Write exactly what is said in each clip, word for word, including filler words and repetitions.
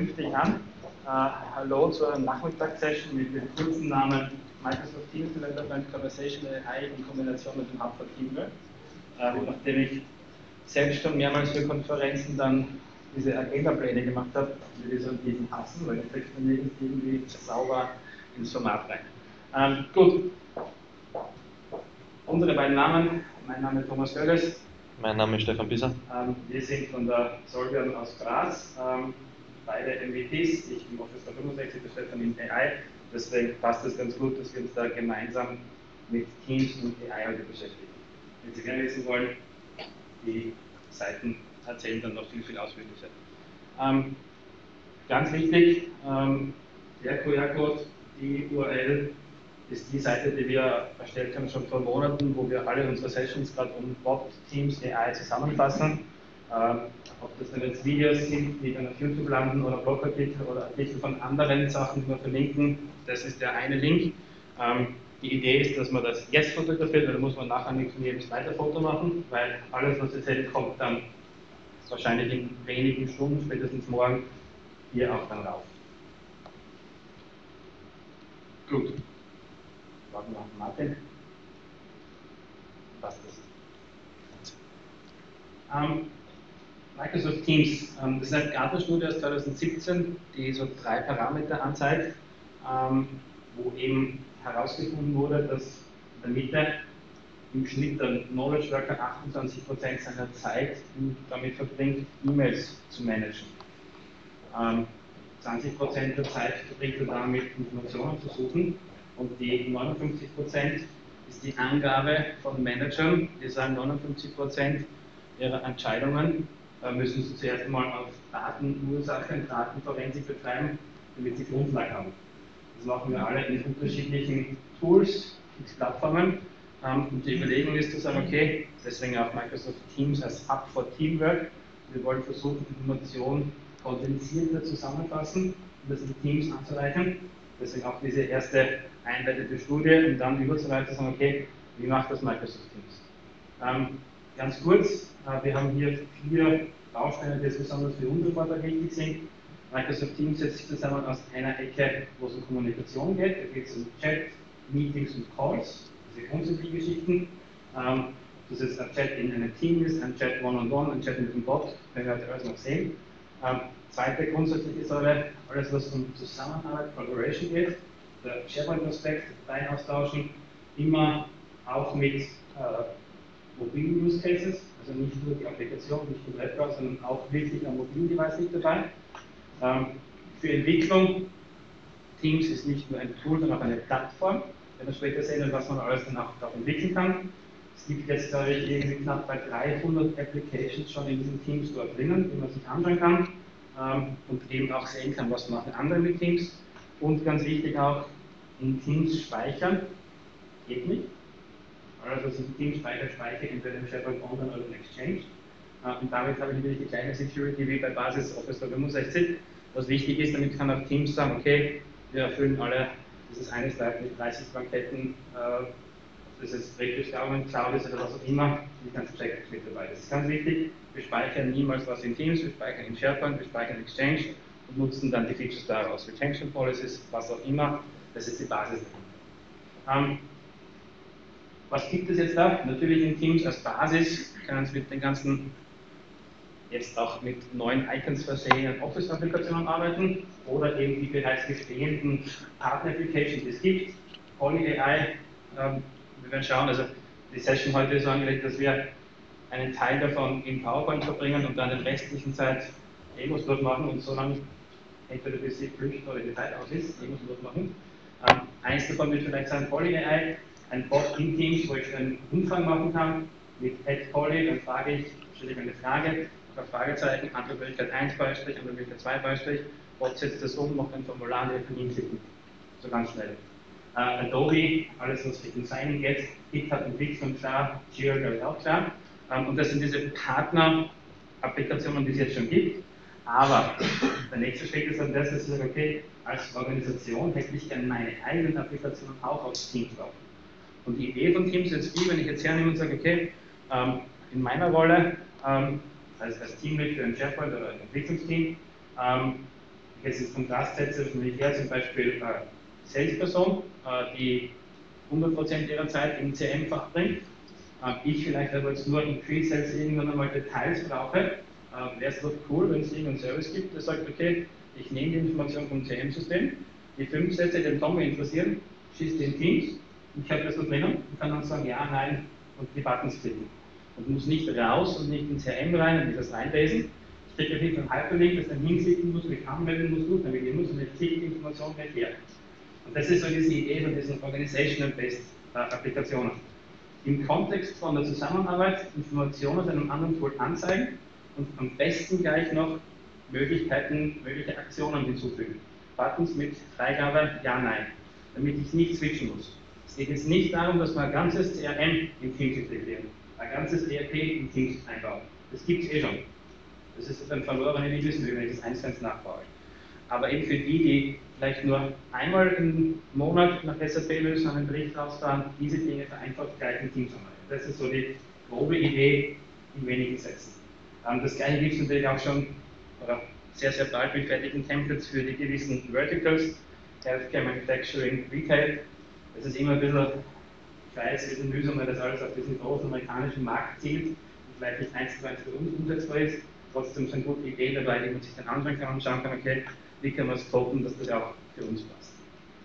pünktlich an. Äh, hallo zur Nachmittagssession mit dem kurzen Namen Microsoft Teams Development Conversational A I in Kombination mit dem Hub for Teamwork. Äh, nachdem ich selbst schon mehrmals für Konferenzen dann diese Agenda-Pläne gemacht habe, würde ich so diesen passen, weil da kriegt man irgendwie sauber ins Format rein. Ähm, gut. Unsere beiden Namen, mein Name ist Thomas Görges. Mein Name ist Stefan Bisser. Ähm, wir sind von der Solvion aus Graz, ähm, beide M V Ps, ich im Office fünfundsechzig, der Stefan in A I. Deswegen passt es ganz gut, dass wir uns da gemeinsam mit Teams und A I heute beschäftigen. Wenn Sie mehr wissen wollen, die Seiten erzählen dann noch viel, viel ausführlicher. Ähm, ganz wichtig, ähm, der Q R-Code, die U R L, ist die Seite, die wir erstellt haben schon vor Monaten, wo wir alle unsere Sessions gerade um Bot, Teams, A I zusammenfassen. Ähm, ob das dann jetzt Videos sind, die dann auf YouTube landen oder Blogartikel oder Artikel von anderen Sachen, die wir verlinken, das ist der eine Link. Ähm, die Idee ist, dass man das jetzt fotografiert, weil da muss man nachher nicht von jedem zweiten Foto machen, weil alles, was jetzt hält, kommt dann wahrscheinlich in wenigen Stunden, spätestens morgen, hier auch dann rauf. Gut. Warten wir auf Martin. Passt das. Ähm, Microsoft Teams, ähm, das ist eine Gartner-Studie aus zweitausendsiebzehn, die so drei Parameter anzeigt, ähm, wo eben herausgefunden wurde, dass in der Mitte im Schnitt der Knowledge Worker achtundzwanzig Prozent seiner Zeit damit verbringt, E-Mails zu managen. Ähm, zwanzig Prozent der Zeit verbringt er damit, Informationen zu suchen. Und die neunundfünfzig Prozent ist die Angabe von Managern, die sagen, neunundfünfzig Prozent ihrer Entscheidungen äh, müssen sie zuerst einmal auf Datenursachen, Datenforensik betreiben, damit sie Grundlage haben. Das machen wir alle in unterschiedlichen Tools, Plattformen. Ähm, und die Überlegung ist zu sagen, okay, deswegen auch Microsoft Teams als Hub for Teamwork. Wir wollen versuchen, Informationen kondensierter zusammenfassen und das in Teams anzureichern. Deswegen auch diese erste einleitende Studie, um dann überzuleiten zu sagen, okay, wie macht das Microsoft Teams? Ähm, ganz kurz, äh, wir haben hier vier Bausteine, die jetzt besonders für unsere Vortrag wichtig sind. Microsoft Teams setzt sich zusammen aus einer Ecke, wo es um Kommunikation geht. Da geht es um Chat, Meetings und Calls, diese grundsätzlichen Geschichten. Ähm, dass jetzt ein Chat in einem Team ist, ein Chat One-on-One, ein Chat mit dem Bot, werden wir heute alles noch sehen. Ähm, zweite grundsätzliche Säule, alles was um Zusammenarbeit, Collaboration geht. Der SharePoint-Aspekt, Dateien austauschen, immer auch mit äh, mobilen Use Cases, also nicht nur die Applikation, nicht nur Webbrowser, sondern auch wirklich am mobilen Device mit dabei. Ähm, für Entwicklung, Teams ist nicht nur ein Tool, sondern auch eine Plattform. Wir werden später sehen, was man alles dann auch darauf entwickeln kann. Es gibt jetzt, glaube ich, irgendwie knapp bei dreihundert Applications schon in diesem Team Store drinnen, die man sich anschauen kann ähm, und eben auch sehen kann, was machen andere mit Teams. Und ganz wichtig auch, in Teams speichern geht nicht. Also was ich in Teams speichere, speichere entweder im SharePoint Online oder im Exchange. Äh, und damit habe ich natürlich die gleiche Security wie bei Basis Office fünfundsechzig. Was wichtig ist, damit kann auch Teams sagen, okay, wir erfüllen alle dieses eine Slide mit dreißig Blanketten, äh, das ist Registrierung, Cloud ist oder was auch immer, die ganzen Checks mit dabei. Das ist ganz wichtig. Wir speichern niemals was in Teams, wir speichern in SharePoint, wir speichern in Exchange und nutzen dann die Features daraus. Retention Policies, was auch immer, das ist die Basis dahinter. Ähm, was gibt es jetzt da? Natürlich in Teams als Basis können Sie mit den ganzen, jetzt auch mit neuen Icons versehenen Office-Applikationen arbeiten oder eben die bereits bestehenden Partner-Applications, die es gibt. Poly A I, ähm, wir werden schauen, also die Session heute ist so angelegt, dass wir einen Teil davon in PowerPoint verbringen und dann den restlichen Zeit Demos dort machen und so lange entweder bis sie flüchten oder die Zeit aus ist, Demos dort machen. Ähm, eins davon wird vielleicht sein Poly A I, ein Bot in Teams, wo ich einen Umfang machen kann mit Add Poly, dann frage ich, stelle ich eine Frage, auf Fragezeichen, andere Möglichkeit eins Beistrich, andere Möglichkeit zwei Beistrich, Bot setzt das um, macht ein Formular, der kann hinklicken. So ganz schnell. Uh, Adobe, alles was Richtung Signing geht, GitHub und Wix und klar, Jira glaube ich auch klar. Um, und das sind diese Partner-Applikationen, die es jetzt schon gibt. Aber der nächste Schritt ist dann das, dass ich sage, okay, als Organisation hätte ich gerne meine eigenen Applikationen auch auf Teams laufen. Und die Idee von Teams ist die, wenn ich jetzt hernehme und sage, okay, um, in meiner Rolle, um, als, als Teamlead für ein SharePoint oder ein Entwicklungsteam, um, jetzt ins Kontrast setze, das Militär zum Beispiel äh, Salesperson, äh, die hundert Prozent ihrer Zeit im C M-Fach bringt, äh, ich vielleicht aber jetzt nur im Pre-Sales irgendwann einmal Details brauche, äh, wäre es doch cool, wenn es irgendeinen Service gibt, der sagt, okay, ich nehme die Information vom C M-System, die fünf Sätze, die den Tommy interessieren, schieße die in Teams, ich habe das da drinnen und kann dann sagen, ja, nein und die Buttons klicken. Und muss nicht raus und nicht ins C R M rein und nicht das reinlesen. Ich kriege nicht einen Hyperlink, das dann hinklicken muss, mich anmelden muss, durchnavigieren muss und ich klicke die Information gleich her. Und das ist so diese Idee von diesen Organizational-Based äh, Applikationen. Im Kontext von der Zusammenarbeit Informationen aus einem anderen Tool anzeigen und am besten gleich noch Möglichkeiten, mögliche Aktionen hinzufügen. Buttons mit Freigabe, ja, nein, damit ich nicht switchen muss. Es geht jetzt nicht darum, dass man ein ganzes C R M in Teams integrieren, ein ganzes E R P in Teams einbauen. Das gibt es eh schon. Das ist dann verlorene Liebesmühe, wenn ich das eins zu eins nachbaue. Aber eben für die, die vielleicht nur einmal im Monat nach S A P lösen, einen Bericht rausfahren, diese Dinge vereinfacht gleich in Teams arbeiten. Das ist so die grobe Idee in wenigen Sätzen. Das gleiche gibt es natürlich auch schon, oder sehr, sehr bald mit fertigen Templates für die gewissen Verticals, Healthcare, Manufacturing, Retail. Das ist immer ein bisschen, ich weiß, wir sind mühsam, weil das alles auf diesen großen amerikanischen Markt zielt und vielleicht nicht eins zu eins für uns umsetzbar ist. Trotzdem sind gute Ideen dabei, die man sich dann anschauen kann und schauen kann, okay, wie kann man es toppen, dass das auch für uns passt.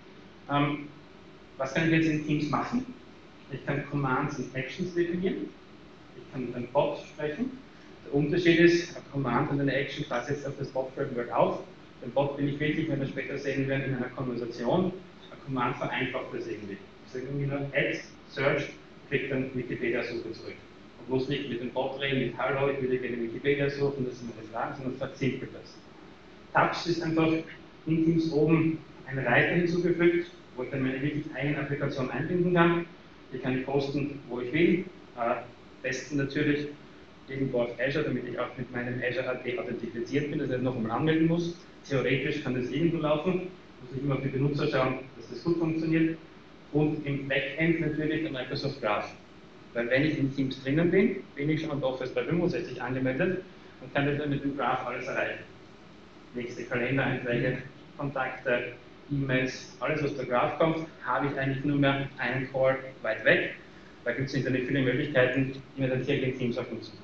Ähm, was kann ich jetzt in Teams machen? Ich kann Commands und Actions definieren. Ich kann mit einem Bot sprechen. Der Unterschied ist, ein Command und eine Action passe jetzt auf das Bot-Framework auf. Den Bot bin ich wirklich, wenn wir später sehen werden, in einer Konversation. Ein Command vereinfacht das irgendwie. Ich sage irgendwie nur Add, Search, kriegt dann Wikipedia-Suche zurück. Und bloß nicht mit dem Bot reden, mit Hallo, ich will gerne Wikipedia suchen, das sind meine Fragen, sondern verzimpelt das. Touch ist einfach in Teams oben ein Reiter hinzugefügt, wo ich dann meine wirklich eigene Applikation einbinden kann. Die kann ich posten, wo ich will. Äh, besten natürlich irgendwo auf Azure, damit ich auch mit meinem Azure A D authentifiziert bin, dass ich nicht nochmal anmelden muss. Theoretisch kann das irgendwo laufen, muss ich immer auf die Benutzer schauen, dass das gut funktioniert. Und im Backend natürlich der Microsoft Graph. Weil wenn ich in Teams drinnen bin, bin ich schon am Office dreihundertfünfundsechzig angemeldet und kann dann mit dem Graph alles erreichen. Nächste Kalendereinträge, Kontakte, E-Mails, alles was der Graph kommt, habe ich eigentlich nur mehr einen Call weit weg. Da gibt es natürlich viele Möglichkeiten, die man dann hier in Teams auch nutzen kann.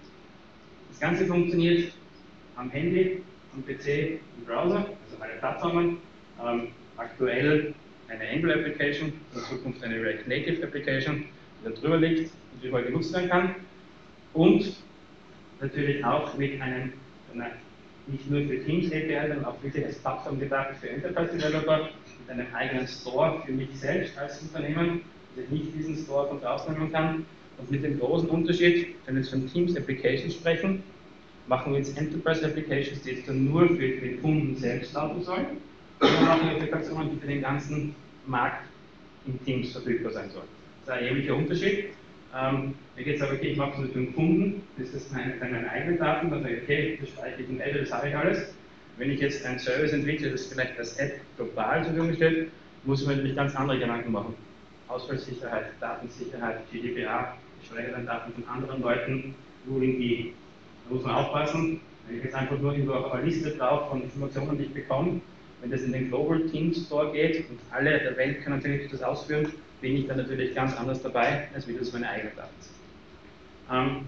Das Ganze funktioniert am Handy, am P C, im Browser, also alle Plattformen. Ähm, aktuell eine Angular Application, in Zukunft eine React Native Application, die da drüber liegt und überall genutzt werden kann. Und natürlich auch mit einem, nicht nur für Teams A P I, sondern auch wirklich als Plattform gedacht für Enterprise Developer, mit einem eigenen Store für mich selbst als Unternehmen, dass ich nicht diesen Store von draußen nehmen kann. Und mit dem großen Unterschied, wenn wir jetzt von Teams Applications sprechen, machen wir jetzt Enterprise Applications, die jetzt dann nur für den Kunden selbst laufen sollen, oder machen wir Applikationen, die für den ganzen Markt in Teams verfügbar sein sollen. Das ist ein erheblicher Unterschied. Ähm, wenn ich jetzt sage, okay, ich mache es nur für den Kunden, ist das meine, meine eigenen Daten, dann sage ich, okay, das speichere ich in Azure, das habe ich alles. Wenn ich jetzt einen Service entwickle, das vielleicht als App global zur Verfügung steht, muss man natürlich ganz andere Gedanken machen. Ausfallsicherheit, Datensicherheit, G D P R, ich speichere dann Daten von anderen Leuten, Ruling E. Da muss man aufpassen, wenn ich jetzt einfach nur irgendwo auf eine Liste drauf von Informationen, die ich bekomme, wenn das in den Global Teams Store geht und alle der Welt können natürlich das ausführen, bin ich dann natürlich ganz anders dabei, als wie das meine eigenen Daten sind. Ähm,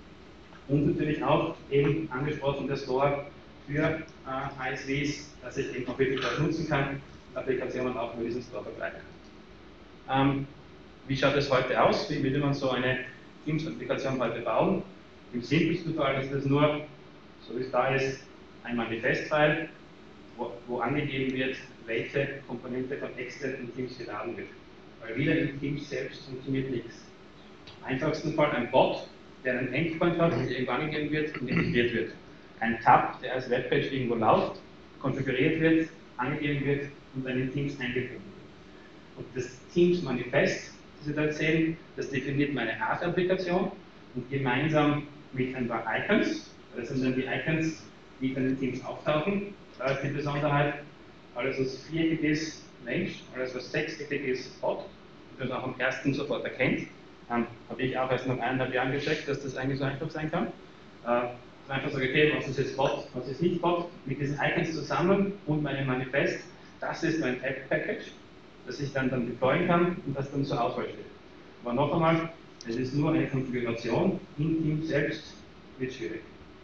und natürlich auch eben angesprochen der Store für äh, I S Vs, dass ich eben auch wirklich das nutzen kann und Applikationen auch über diesen Store verbreiten kann. Ähm, wie schaut es heute aus? Wie würde man so eine Teams-Applikation heute bauen? Im simpelsten Fall ist das nur, so wie es da ist, ein Manifest-File, wo, wo angegeben wird, welche Komponente von extern in Teams geladen wird. Weil wieder in Teams selbst funktioniert nichts. Im einfachsten Fall ein Bot, der einen Endpoint hat, der irgendwann angegeben wird und integriert wird. Ein Tab, der als Webpage irgendwo läuft, konfiguriert wird, angegeben wird und dann in Teams eingebunden wird. Und das Teams-Manifest, das Sie da sehen, das definiert meine Art-Applikation und gemeinsam mit ein paar Icons, das sind dann die Icons, die dann in Teams auftauchen. Da ist die Besonderheit, alles was viereckig ist, Mensch, alles was sechseckig ist, Bot, und das auch am ersten sofort erkennt. Ähm, habe ich auch erst nach eineinhalb Jahren gecheckt, dass das eigentlich so einfach sein kann. Äh, Also einfach sage, okay, was ist jetzt Bot, was ist nicht Bot, mit diesen Icons zusammen und meinem Manifest, das ist mein App-Package, das ich dann, dann deployen kann und das dann zur Auswahl steht. Aber noch einmal, es ist nur eine Konfiguration, im Team selbst wird schwierig.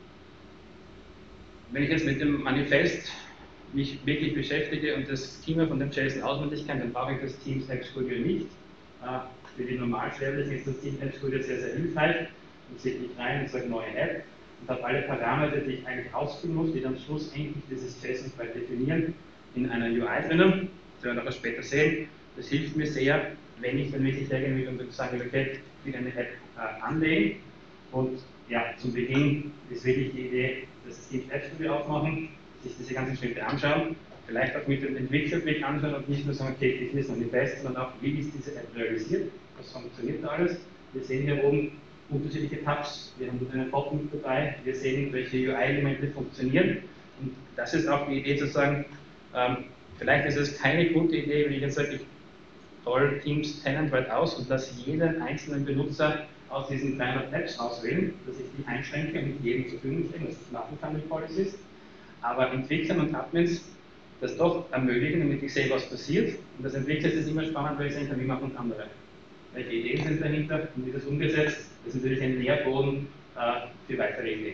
Wenn ich jetzt mit dem Manifest mich wirklich beschäftige und das Schema von dem JSON auswendig kann, dann brauche ich das Teams App Studio nicht. Für die Normalsterblichen ist das Team App Studio sehr, sehr hilfreich. Ich sehe mich rein und sage neue App und habe alle Parameter, die ich eigentlich ausführen muss, die dann schlussendlich dieses JSON-File definieren, in einer U I drinnen. Das werden wir nachher später sehen. Das hilft mir sehr, wenn ich dann wirklich hergehen will und sagen will, okay, ich will eine App äh, anlegen. Und ja, zum Beginn ist wirklich die Idee, das Team App Studio aufmachen, sich diese ganzen Schritte anschauen, vielleicht auch mit dem Entwicklerblick anschauen und nicht nur sagen, okay, ich lese noch nicht fest, sondern auch, wie ist diese App realisiert, was funktioniert da alles. Wir sehen hier oben unterschiedliche Tabs, wir haben einen Bot mit dabei, wir sehen, welche U I-Elemente funktionieren und das ist auch die Idee zu sagen, ähm, vielleicht ist es keine gute Idee, wenn ich jetzt sage, ich roll Teams tenantweit aus und lasse jeden einzelnen Benutzer aus diesen dreihundert Apps auswählen, dass ich die einschränke und nicht jedem zur Verfügung stelle, was ich machen kann mit Policies. Aber Entwicklern und Admins das doch ermöglichen, damit ich sehe, was passiert. Und das Entwickler ist immer spannend, weil ich sehen kann, wie machen andere. Welche Ideen sind dahinter und wie das umgesetzt? Das ist natürlich ein Nährboden äh, für weitere Ideen.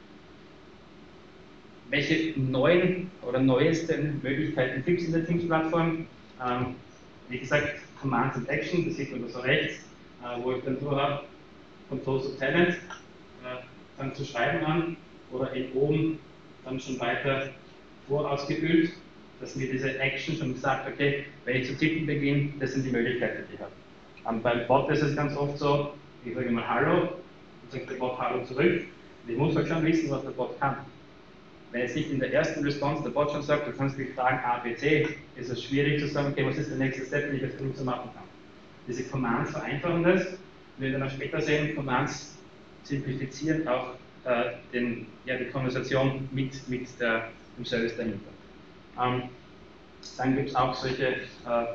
Welche neuen oder neuesten Möglichkeiten gibt es in der Teams-Plattform? Ähm, wie gesagt, Commands and Action, das sieht man da so rechts, äh, wo ich dann so habe, Control to Talent, äh, dann zu schreiben an oder in oben dann schon weiter vorausgefüllt, dass mir diese Action schon sagt, okay, wenn ich zu tippen beginne, das sind die Möglichkeiten, die ich habe. Um, beim Bot ist es ganz oft so, ich sage mal Hallo, und sagt der Bot Hallo zurück. Und ich muss halt schon wissen, was der Bot kann. Wenn jetzt nicht in der ersten Response der Bot schon sagt, du kannst mich fragen A, B, C, ist es schwierig zu sagen, okay, was ist der nächste Step, den ich als Benutzer machen kann. Diese Commands vereinfachen das. Wir werden dann später sehen, Commands simplifizieren auch äh, den, ja, die Konversation mit, mit der, dem Service dahinter. Ähm, dann gibt es auch solche äh,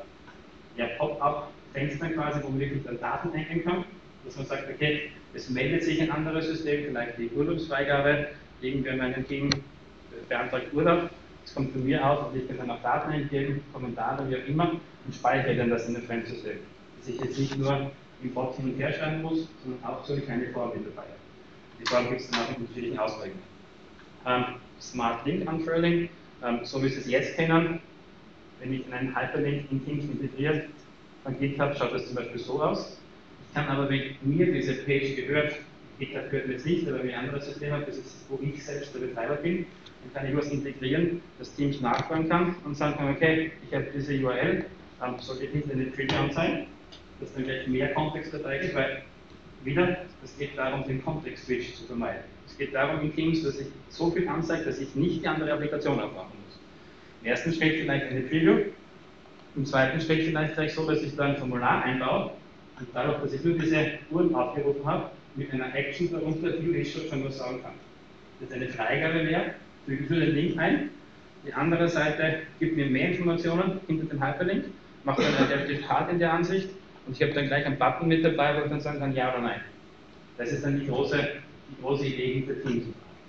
ja, Pop-up-Fenster quasi, wo man wirklich dann Daten eingeben kann, dass man sagt, okay, es meldet sich ein anderes System, vielleicht die Urlaubsfreigabe, irgendwer in meinem Team beantragt Urlaub, das kommt von mir aus und ich kann dann auch Daten eingeben, Kommentare, wie auch immer, und speichere dann das in dem Fremdsystem. Dass ich jetzt nicht nur im Bot hin und her schreiben muss, sondern auch so eine kleine Form mit dabei habe. Die Form gibt es dann auch in unterschiedlichen Ausprägungen. Ähm, Smart Link Unfurling, ähm, so wie Sie es jetzt kennen, wenn ich einen Hyperlink in Teams integriert von GitHub, schaut das zum Beispiel so aus. Ich kann aber, wenn mir diese Page gehört, GitHub gehört mir jetzt nicht, aber wenn ich ein anderes System habe, das ist, wo ich selbst der Betreiber bin, dann kann ich was integrieren, das Teams nachfragen kann und sagen kann, okay, ich habe diese U R L, ähm, sollte nicht eine Trigger sein, dass dann gleich mehr Kontext dabei ist, weil wieder, es geht darum, den Kontext-Switch zu vermeiden. Es geht darum in Teams, dass ich so viel anzeige, dass ich nicht die andere Applikation aufmachen muss. Im ersten Schritt vielleicht eine Preview, im zweiten Schritt vielleicht gleich so, dass ich da ein Formular einbaue und dadurch, dass ich nur diese Uhren aufgerufen habe, mit einer Action darunter View Issue schon was sagen kann. Das ist eine Freigabe mehr, füge ich nur den Link ein, die andere Seite gibt mir mehr Informationen hinter dem Hyperlink, macht dann eine Adaptive Card in der Ansicht und ich habe dann gleich einen Button mit dabei, wo ich dann sagen kann, ja oder nein. Das ist dann die große, die große Idee hinter Teams.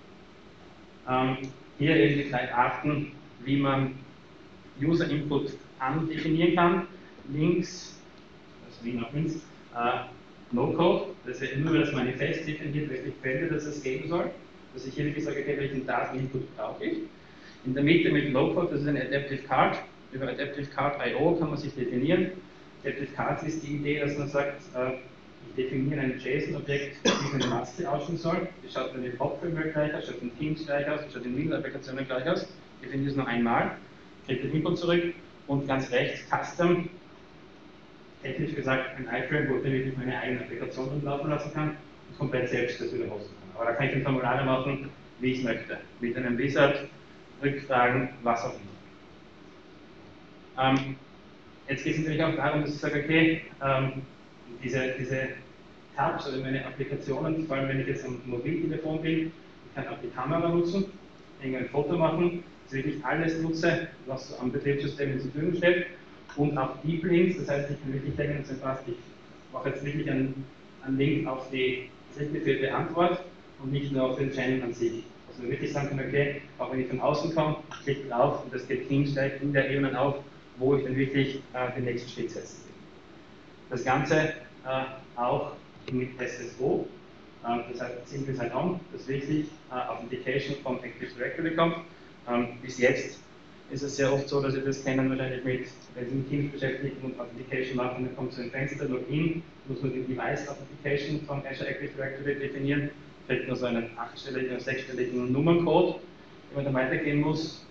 Ähm, hier eben vielleicht achten, wie man User Input andefinieren kann. Links, also wie nach links, äh, No-Code, das ist nur das Manifest definiert, welche Felder das es geben soll. Dass ich hier wirklich sage, okay, welchen Dateninput brauche ich. In der Mitte mit No-Code, das ist eine Adaptive Card. Über Adaptive Card Punkt I O kann man sich definieren. Adaptive Cards ist die Idee, dass man sagt, äh, ich definiere ein JSON-Objekt, wie eine Maske aussehen soll. Das schaut in den Pop-Framework gleich aus, schaut in Teams gleich aus, schaut in Middle-Applikationen gleich aus. Ich definiere es nur einmal, kriege den Input zurück und ganz rechts Custom, technisch gesagt ein iFrame, wo ich wirklich meine eigene Applikation laufen lassen kann und komplett selbst das wieder hosten kann. Aber da kann ich ein Formular machen, wie ich es möchte. Mit einem Wizard, Rückfragen, was auch immer. Ähm, jetzt geht es natürlich auch darum, dass ich sage, okay, ähm, diese, diese Tabs oder meine Applikationen, vor allem wenn ich jetzt am Mobiltelefon bin, ich kann auch die Kamera nutzen, ein Foto machen, dass ich wirklich alles nutze, was so am Betriebssystem zur Verfügung steht. Und auch Deep Links, das heißt, ich kann wirklich denken, ich mache jetzt wirklich einen, einen Link auf die dritte, vierte Antwort und nicht nur auf den Channel an sich. Also wir wirklich sagen können, okay, auch wenn ich von außen komme, ich klicke drauf und das geht Teams gleich in der Ebene auf, wo ich dann wirklich äh, den nächsten Schritt setzen will. Das Ganze äh, auch mit S S O, äh, das heißt Single Sign-On, das wirklich äh, Authentication vom Active Directory kommt. Ähm, bis jetzt ist es sehr oft so, dass Sie das kennen wahrscheinlich mit, wenn Sie mit Teams beschäftigen und Authentication machen, dann kommt so ein Fenster, Login, muss man die Device Authentication vom Azure Active Directory definieren, kriegt nur so einen achtstelligen oder sechsstelligen Nummerncode, den man dann weitergehen muss.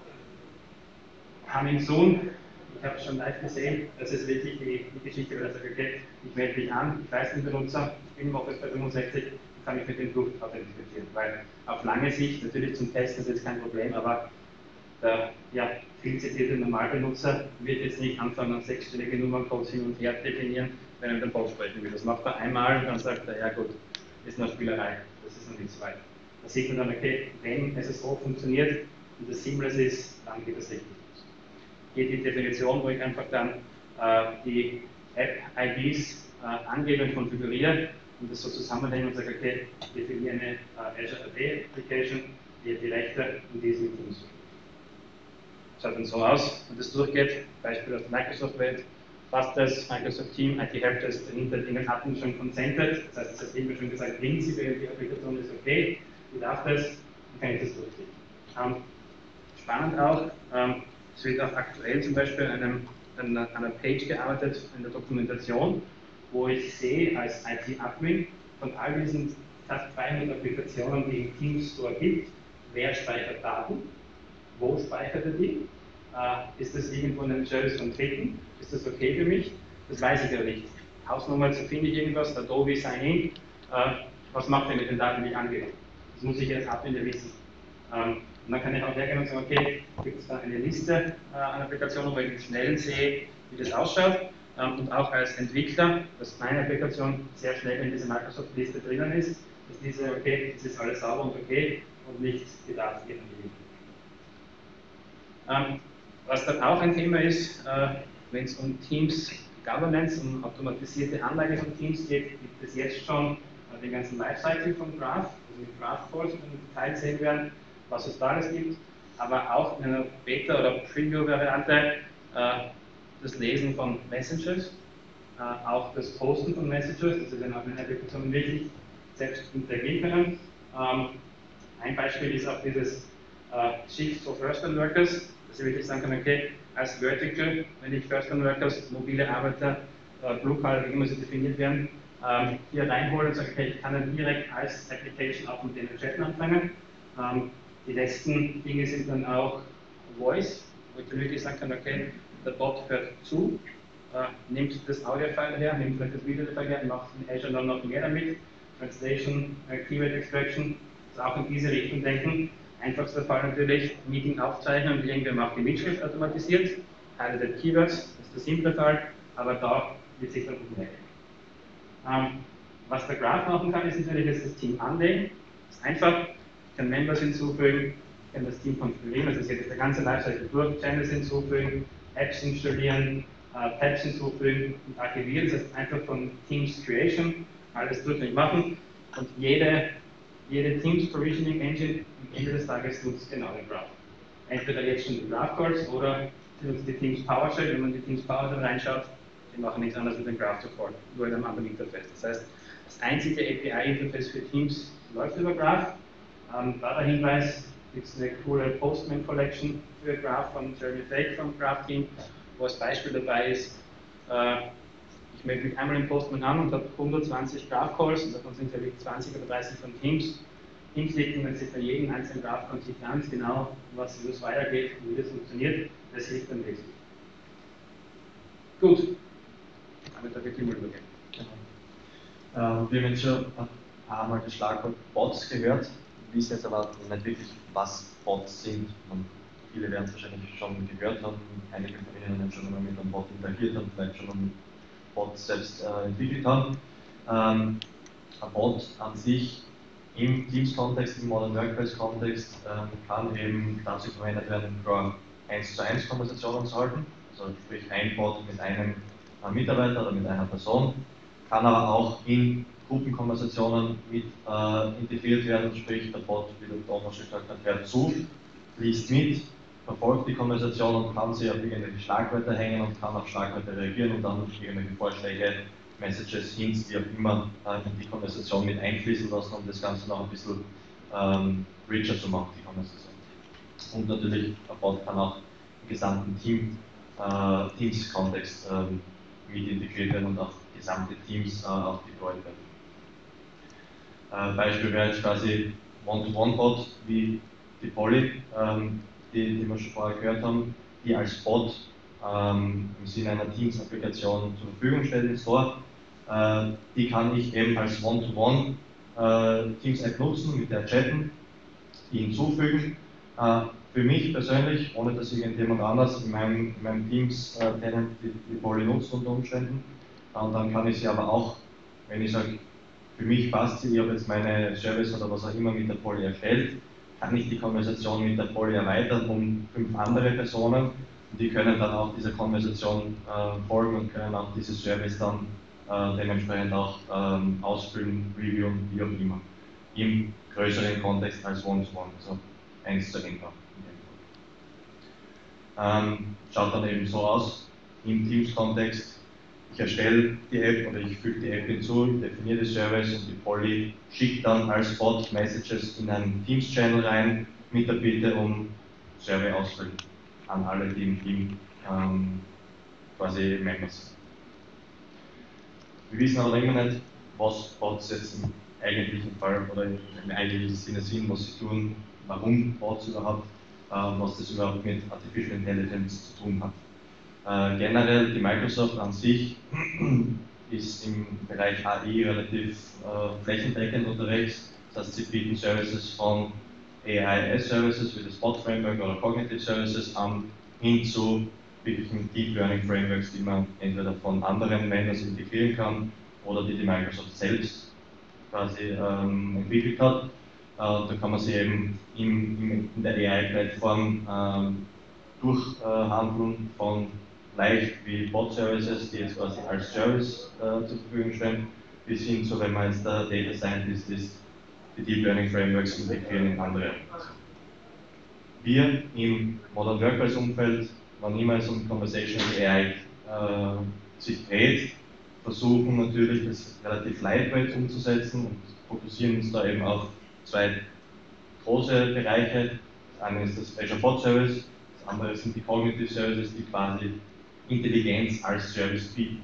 Coming soon, ich habe schon live gesehen, das ist wirklich die, die Geschichte, weil ich sage, okay, ich melde mich an, ich weiß den Benutzer, ich bin im Office bei fünfundsechzig, kann ich mit dem Duft authentifizieren, weil auf lange Sicht, natürlich zum Testen ist jetzt kein Problem, aber der ja, viel zitierte Normalbenutzer wird jetzt nicht anfangen, sechsstellige Nummerncodes hin und her definieren, wenn er mit dem Bot sprechen will. Das macht er einmal und dann sagt er, ja gut, ist eine Spielerei, das ist noch nicht so weit. Da sieht man dann, okay, wenn S S O funktioniert und das seamless ist, dann geht das richtig los. Geht die Definition, wo ich einfach dann äh, die App-I Ds äh, angebe und konfiguriere und das so zusammenhänge und sage, okay, ich definiere eine äh, Azure A D-Application, die die Rechte in diesem Teams. Schaut dann so aus, wenn das durchgeht, Beispiel aus der Microsoft-Welt, fast das Microsoft Team, I T Helpdesk, dahinter Dinge hatten schon consented, das heißt, das hat immer schon gesagt, prinzipiell die Applikation ist okay, ich darf das, dann kann ich das durchklicken. Ähm, spannend auch, ähm, es wird auch aktuell zum Beispiel an, einem, an einer Page gearbeitet, in der Dokumentation, wo ich sehe als I T-Admin von all diesen fast zweihundert Applikationen, die im Teams Store gibt, wer speichert Daten, wo speichert er die, äh, ist das irgendwo in einem Service von Dritten, ist das okay für mich, das weiß ich ja nicht. Hausnummer, jetzt finde ich irgendwas, Adobe Sign-In, äh, was macht er mit den Daten, die ich angebe? Das muss ich als Admin wissen. Ähm, und dann kann ich auch hergehen und sagen, okay, gibt es da eine Liste äh, an Applikationen, wo ich schnell sehe, wie das ausschaut. Ähm, und auch als Entwickler, dass meine Applikation sehr schnell in dieser Microsoft-Liste drinnen ist, dass diese, okay, das ist alles sauber und okay und nicht die Daten irgendwie. Ähm, was dann auch ein Thema ist, äh, wenn es um Teams Governance, um automatisierte Anlage von Teams geht, gibt es jetzt schon äh, den ganzen Lifecycle von Graph, also mit Graph Calls, wenn wir im Detail sehen werden, was es da alles gibt, aber auch in einer Beta- oder Preview-Variante äh, das Lesen von Messages, äh, auch das Posten von Messages, dass Sie dann auch in Applikationen wirklich selbst interagieren können. Ähm, ein Beispiel ist auch dieses äh, Shift for First-Time Workers, dass ich wirklich sagen kann, okay, als Vertical, wenn ich First-Time Workers, mobile Arbeiter, äh, Blue Collar, wie immer sie definiert werden, ähm, hier reinholen und sagen, okay, ich kann dann direkt als Application auch mit den Chatten anfangen. Ähm, die letzten Dinge sind dann auch Voice, wo ich dann wirklich sagen kann, okay, der Bot hört zu, äh, nimmt das Audio-File her, nimmt vielleicht das Video-File her, macht in Azure dann noch mehr damit, Translation, äh, Keyword Extraction, also auch in diese Richtung denken. Einfachster Fall natürlich, Meeting aufzeichnen und irgendwer macht die Mitschrift automatisiert, Teile der Keywords, das ist der simple Fall, aber da wird sich dann umlegen. Ähm, was der Graph machen kann, ist natürlich jetzt das Team anlegen. Das ist einfach, ich kann Members hinzufügen, ich kann das Team konfigurieren, also jetzt der ganze Lifecycle durch, Channels hinzufügen, Apps installieren, äh, Tabs hinzufügen und archivieren. Das heißt einfach von Teams Creation alles durch machen und jede Jede Teams Provisioning Engine am Ende des Tages nutzt genau den Graph. Entweder jetzt schon die Graph Calls oder sie nutzt die Teams PowerShell. Wenn man die Teams PowerShell reinschaut, die machen nichts anderes mit dem Graph Support, nur in einem anderen Interface. Das heißt, das einzige A P I-Interface für Teams läuft über Graph. Ähm, da der Hinweis, gibt es eine coole Postman Collection für Graph von Jeremy Fake vom Graph Team, wo als Beispiel dabei ist, äh, ich melde mich einmal im Postman an und habe hundertzwanzig Graph Calls und davon sind ja zwanzig oder dreißig von Teams. Hinklicken, dann sieht man jeden einzelnen Graph Call sieht ganz genau, was wie es weitergeht und wie das funktioniert. Das hilft dann wirklich. Gut, damit darf ich die mal übergehen. Ähm, wir haben jetzt schon ein paar Mal das Schlagwort Bots gehört, wir wissen jetzt aber nicht wirklich, was Bots sind. Und viele werden es wahrscheinlich schon gehört haben, einige von Ihnen haben schon mal mit einem Bot interagiert und vielleicht schon einen Bot selbst äh, entwickelt haben. Ähm, ein Bot an sich im Teams-Kontext, im Modern Workplace-Kontext ähm, kann eben dazu verwendet werden, für eins zu eins Konversationen zu halten, also sprich ein Bot mit einem äh, Mitarbeiter oder mit einer Person, kann aber auch in Gruppenkonversationen mit äh, integriert werden, sprich der Bot, wie der Thomas gesagt hat, hört zu, liest mit, verfolgt die Konversation und kann sie auf irgendwelche Schlagwörter hängen und kann auf Schlagwörter reagieren und dann irgendwelche Vorschläge, Messages, Hints, wie auch immer, äh, in die Konversation mit einfließen lassen, um das Ganze noch ein bisschen ähm, richer zu machen, die Konversation. Und natürlich, ein Bot kann auch im gesamten Team, äh, Teams-Kontext ähm, mit integriert werden und auch gesamte Teams äh, auch deployed werden. Äh, Beispiel wäre jetzt quasi One-to-One-Bot wie die Polly, ähm, die, die wir schon vorher gehört haben, die als Bot ähm, im Sinne einer Teams-Applikation zur Verfügung stellt im Store. Äh, die kann ich eben als One-to-One äh, Teams-App nutzen, mit der chatten, die hinzufügen. Äh, für mich persönlich, ohne dass irgendjemand anders in meinem, in meinem Teams äh, Tenant die, die Polly nutzt unter Umständen. Und dann kann ich sie aber auch, wenn ich sage, für mich passt sie, ich habe jetzt meine Service oder was auch immer mit der Polly erstellt, kann ich die Konversation mit der Polly erweitern um fünf andere Personen und die können dann auch dieser Konversation äh, folgen und können auch diese Service dann äh, dementsprechend auch ähm, ausfüllen, reviewen, wie auch immer. Im größeren Kontext als One-to-One, also eins zu eins. Ähm, schaut dann eben so aus, im Teams-Kontext. Ich erstelle die App oder ich füge die App hinzu, ich definiere die Service und die Polly schickt dann als Bot Messages in einen Teams-Channel rein mit der Bitte um Survey ausfüllen an alle, die im Team ähm, quasi Members sind. Wir wissen aber immer nicht, was Bots jetzt im eigentlichen Fall oder im eigentlichen Sinne sind, was sie tun, warum Bots überhaupt, äh, was das überhaupt mit Artificial Intelligence zu tun hat. Äh, generell die Microsoft an sich ist im Bereich A I relativ äh, flächendeckend unterwegs. Das heißt, sie bieten Services von A I as Services wie das Bot Framework oder Cognitive Services an, hin zu wirklichen Deep Learning Frameworks, die man entweder von anderen Vendors integrieren kann oder die die Microsoft selbst quasi ähm, entwickelt hat. Äh, da kann man sie eben in, in, in der A I-Plattform ähm, durchhandeln von leicht wie Bot-Services, die jetzt quasi als Service äh, zur Verfügung stellen, bis hin zu, wenn man jetzt der Data Scientist ist, die Deep Learning Frameworks integrieren in andere Applikationen. Wir im Modern Workplace Umfeld, wann immer es um Conversational A I äh, sich dreht, versuchen natürlich das relativ lightweight umzusetzen und fokussieren uns da eben auf zwei große Bereiche. Das eine ist das Azure Bot Service, das andere sind die Cognitive Services, die quasi Intelligenz als Service bieten.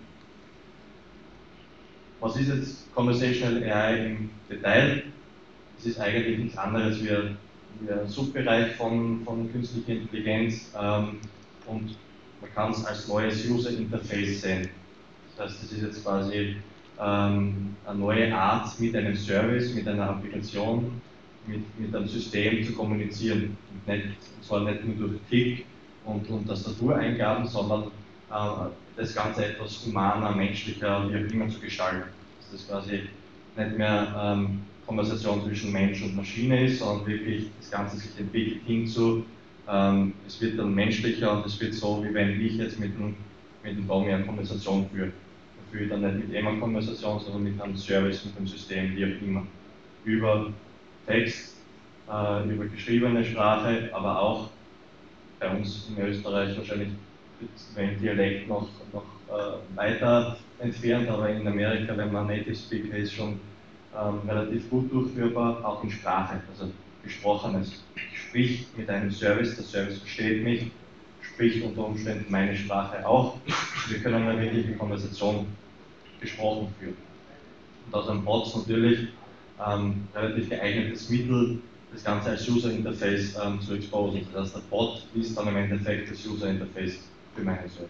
Was ist jetzt Conversational A I im Detail? Es ist eigentlich nichts anderes wie ein, wie ein Subbereich von, von künstlicher Intelligenz ähm, und man kann es als neues User Interface sehen. Das heißt, das ist jetzt quasi ähm, eine neue Art, mit einem Service, mit einer Applikation, mit, mit einem System zu kommunizieren. Und, nicht, und zwar nicht nur durch Klick und, und Tastatureingaben, sondern äh, das Ganze etwas humaner, menschlicher, wie auch immer zu gestalten. Dass das quasi nicht mehr ähm, Konversation zwischen Mensch und Maschine ist, sondern wirklich das Ganze sich entwickelt hinzu, ähm, es wird dann menschlicher und es wird so, wie wenn ich jetzt mit dem, mit dem Tommy eine Konversation führe. Ich führe dann nicht mit ihm eine Konversation, sondern mit einem Service, mit einem System, wie auch immer. Über Text, äh, über geschriebene Sprache, aber auch bei uns in Österreich wahrscheinlich wenn Dialekt noch, noch äh, weiter entfernt, aber in Amerika, wenn man Native Speaker ist, schon ähm, relativ gut durchführbar, auch in Sprache, also Gesprochenes. Ich sprich mit einem Service, der Service versteht mich, spricht unter Umständen meine Sprache auch. Wir können eine wirkliche Konversation gesprochen führen. Und aus einem Bots natürlich ähm, relativ geeignetes Mittel, das Ganze als User Interface ähm, zu exposen. Das heißt, der Bot ist dann im Endeffekt das User Interface für meinen Service.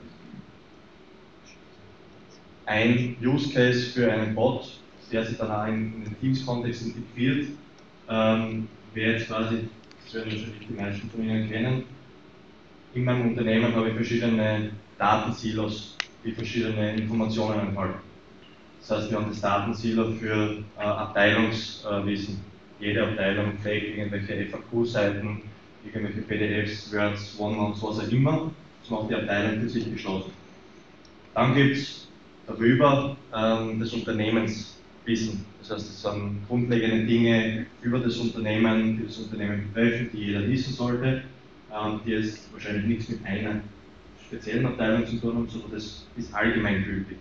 Ein Use Case für einen Bot, der sich dann auch in den Teams-Kontext integriert, ähm, wäre jetzt quasi, das werden wahrscheinlich die meisten von Ihnen kennen, in meinem Unternehmen habe ich verschiedene Datensilos, die verschiedene Informationen enthalten. Das heißt, wir haben das Datensilo für äh, Abteilungswissen. Äh, Jede Abteilung pflegt irgendwelche F A Q-Seiten, irgendwelche P D Fs, Words, OneNotes, was auch immer. Das macht die Abteilung für sich geschlossen. Dann gibt es darüber ähm, das Unternehmenswissen. Wissen. Das heißt, es sind grundlegende Dinge über das Unternehmen, die das Unternehmen betreffen, die jeder wissen sollte, ähm, die jetzt wahrscheinlich nichts mit einer speziellen Abteilung zu tun haben, sondern das ist allgemeingültig.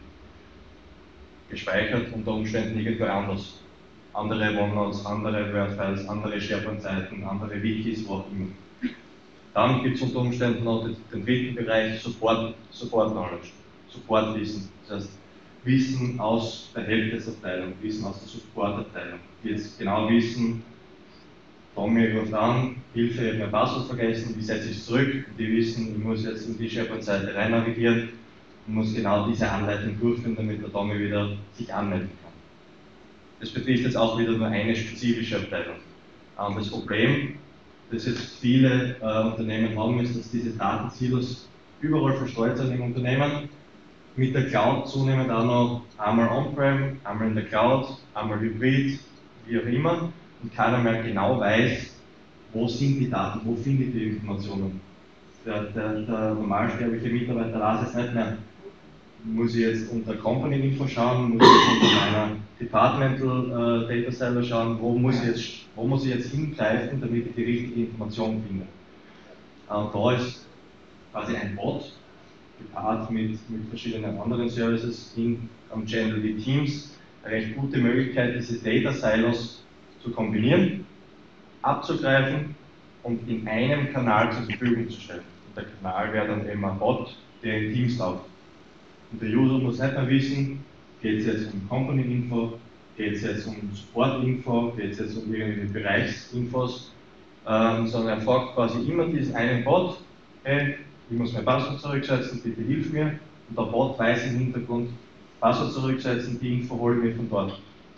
Gespeichert unter Umständen irgendwo anders. Andere OneNotes, andere Word-Files, andere SharePoint-Seiten, andere Wikis, wo auch immer. Dann gibt es unter Umständen noch den, den dritten Bereich, Support, Support Knowledge, Support-Wissen. Das heißt, Wissen aus der Helpdesk-Abteilung, Wissen aus der Support-Abteilung, die jetzt genau wissen, Tommy ruft an, Hilfe, ich habe mein Passwort vergessen, wie setze ich es zurück? Die wissen, ich muss jetzt in die SharePoint-Seite rein navigieren und muss genau diese Anleitung durchführen, damit der Tommy wieder sich anmelden kann. Das betrifft jetzt auch wieder nur eine spezifische Abteilung. Ähm, das Problem, das jetzt viele äh, Unternehmen haben, ist, dass diese Datensilos überall verstreut sind im Unternehmen. Mit der Cloud zunehmend auch noch einmal on-prem, einmal in der Cloud, einmal hybrid, wie auch immer. Und keiner mehr genau weiß, wo sind die Daten, wo finde ich die Informationen. Der, der, der normalsterbliche Mitarbeiter weiß jetzt nicht mehr, muss ich jetzt unter Company Info schauen, muss ich unter meiner Departmental äh, Data selber schauen, wo muss, ich jetzt, wo muss ich jetzt hingreifen, damit ich die richtige Information finde. Und da ist quasi ein Bot, gepaart mit, mit verschiedenen anderen Services in um Generally Teams, eine recht gute Möglichkeit, diese Data Silos zu kombinieren, abzugreifen und in einem Kanal zur Verfügung zu stellen. Und der Kanal wäre dann eben ein Bot, der in Teams läuft. Und der User muss nicht mehr wissen, geht es jetzt um Company Info, geht es jetzt um Support Info, geht es jetzt um irgendwelche Bereichsinfos, ähm, sondern er fragt quasi immer diesen einen Bot, hey, ich muss mein Passwort zurücksetzen, bitte hilf mir. Und der Bot weiß im Hintergrund, Passwort zurücksetzen, die Info hole ich mir von dort.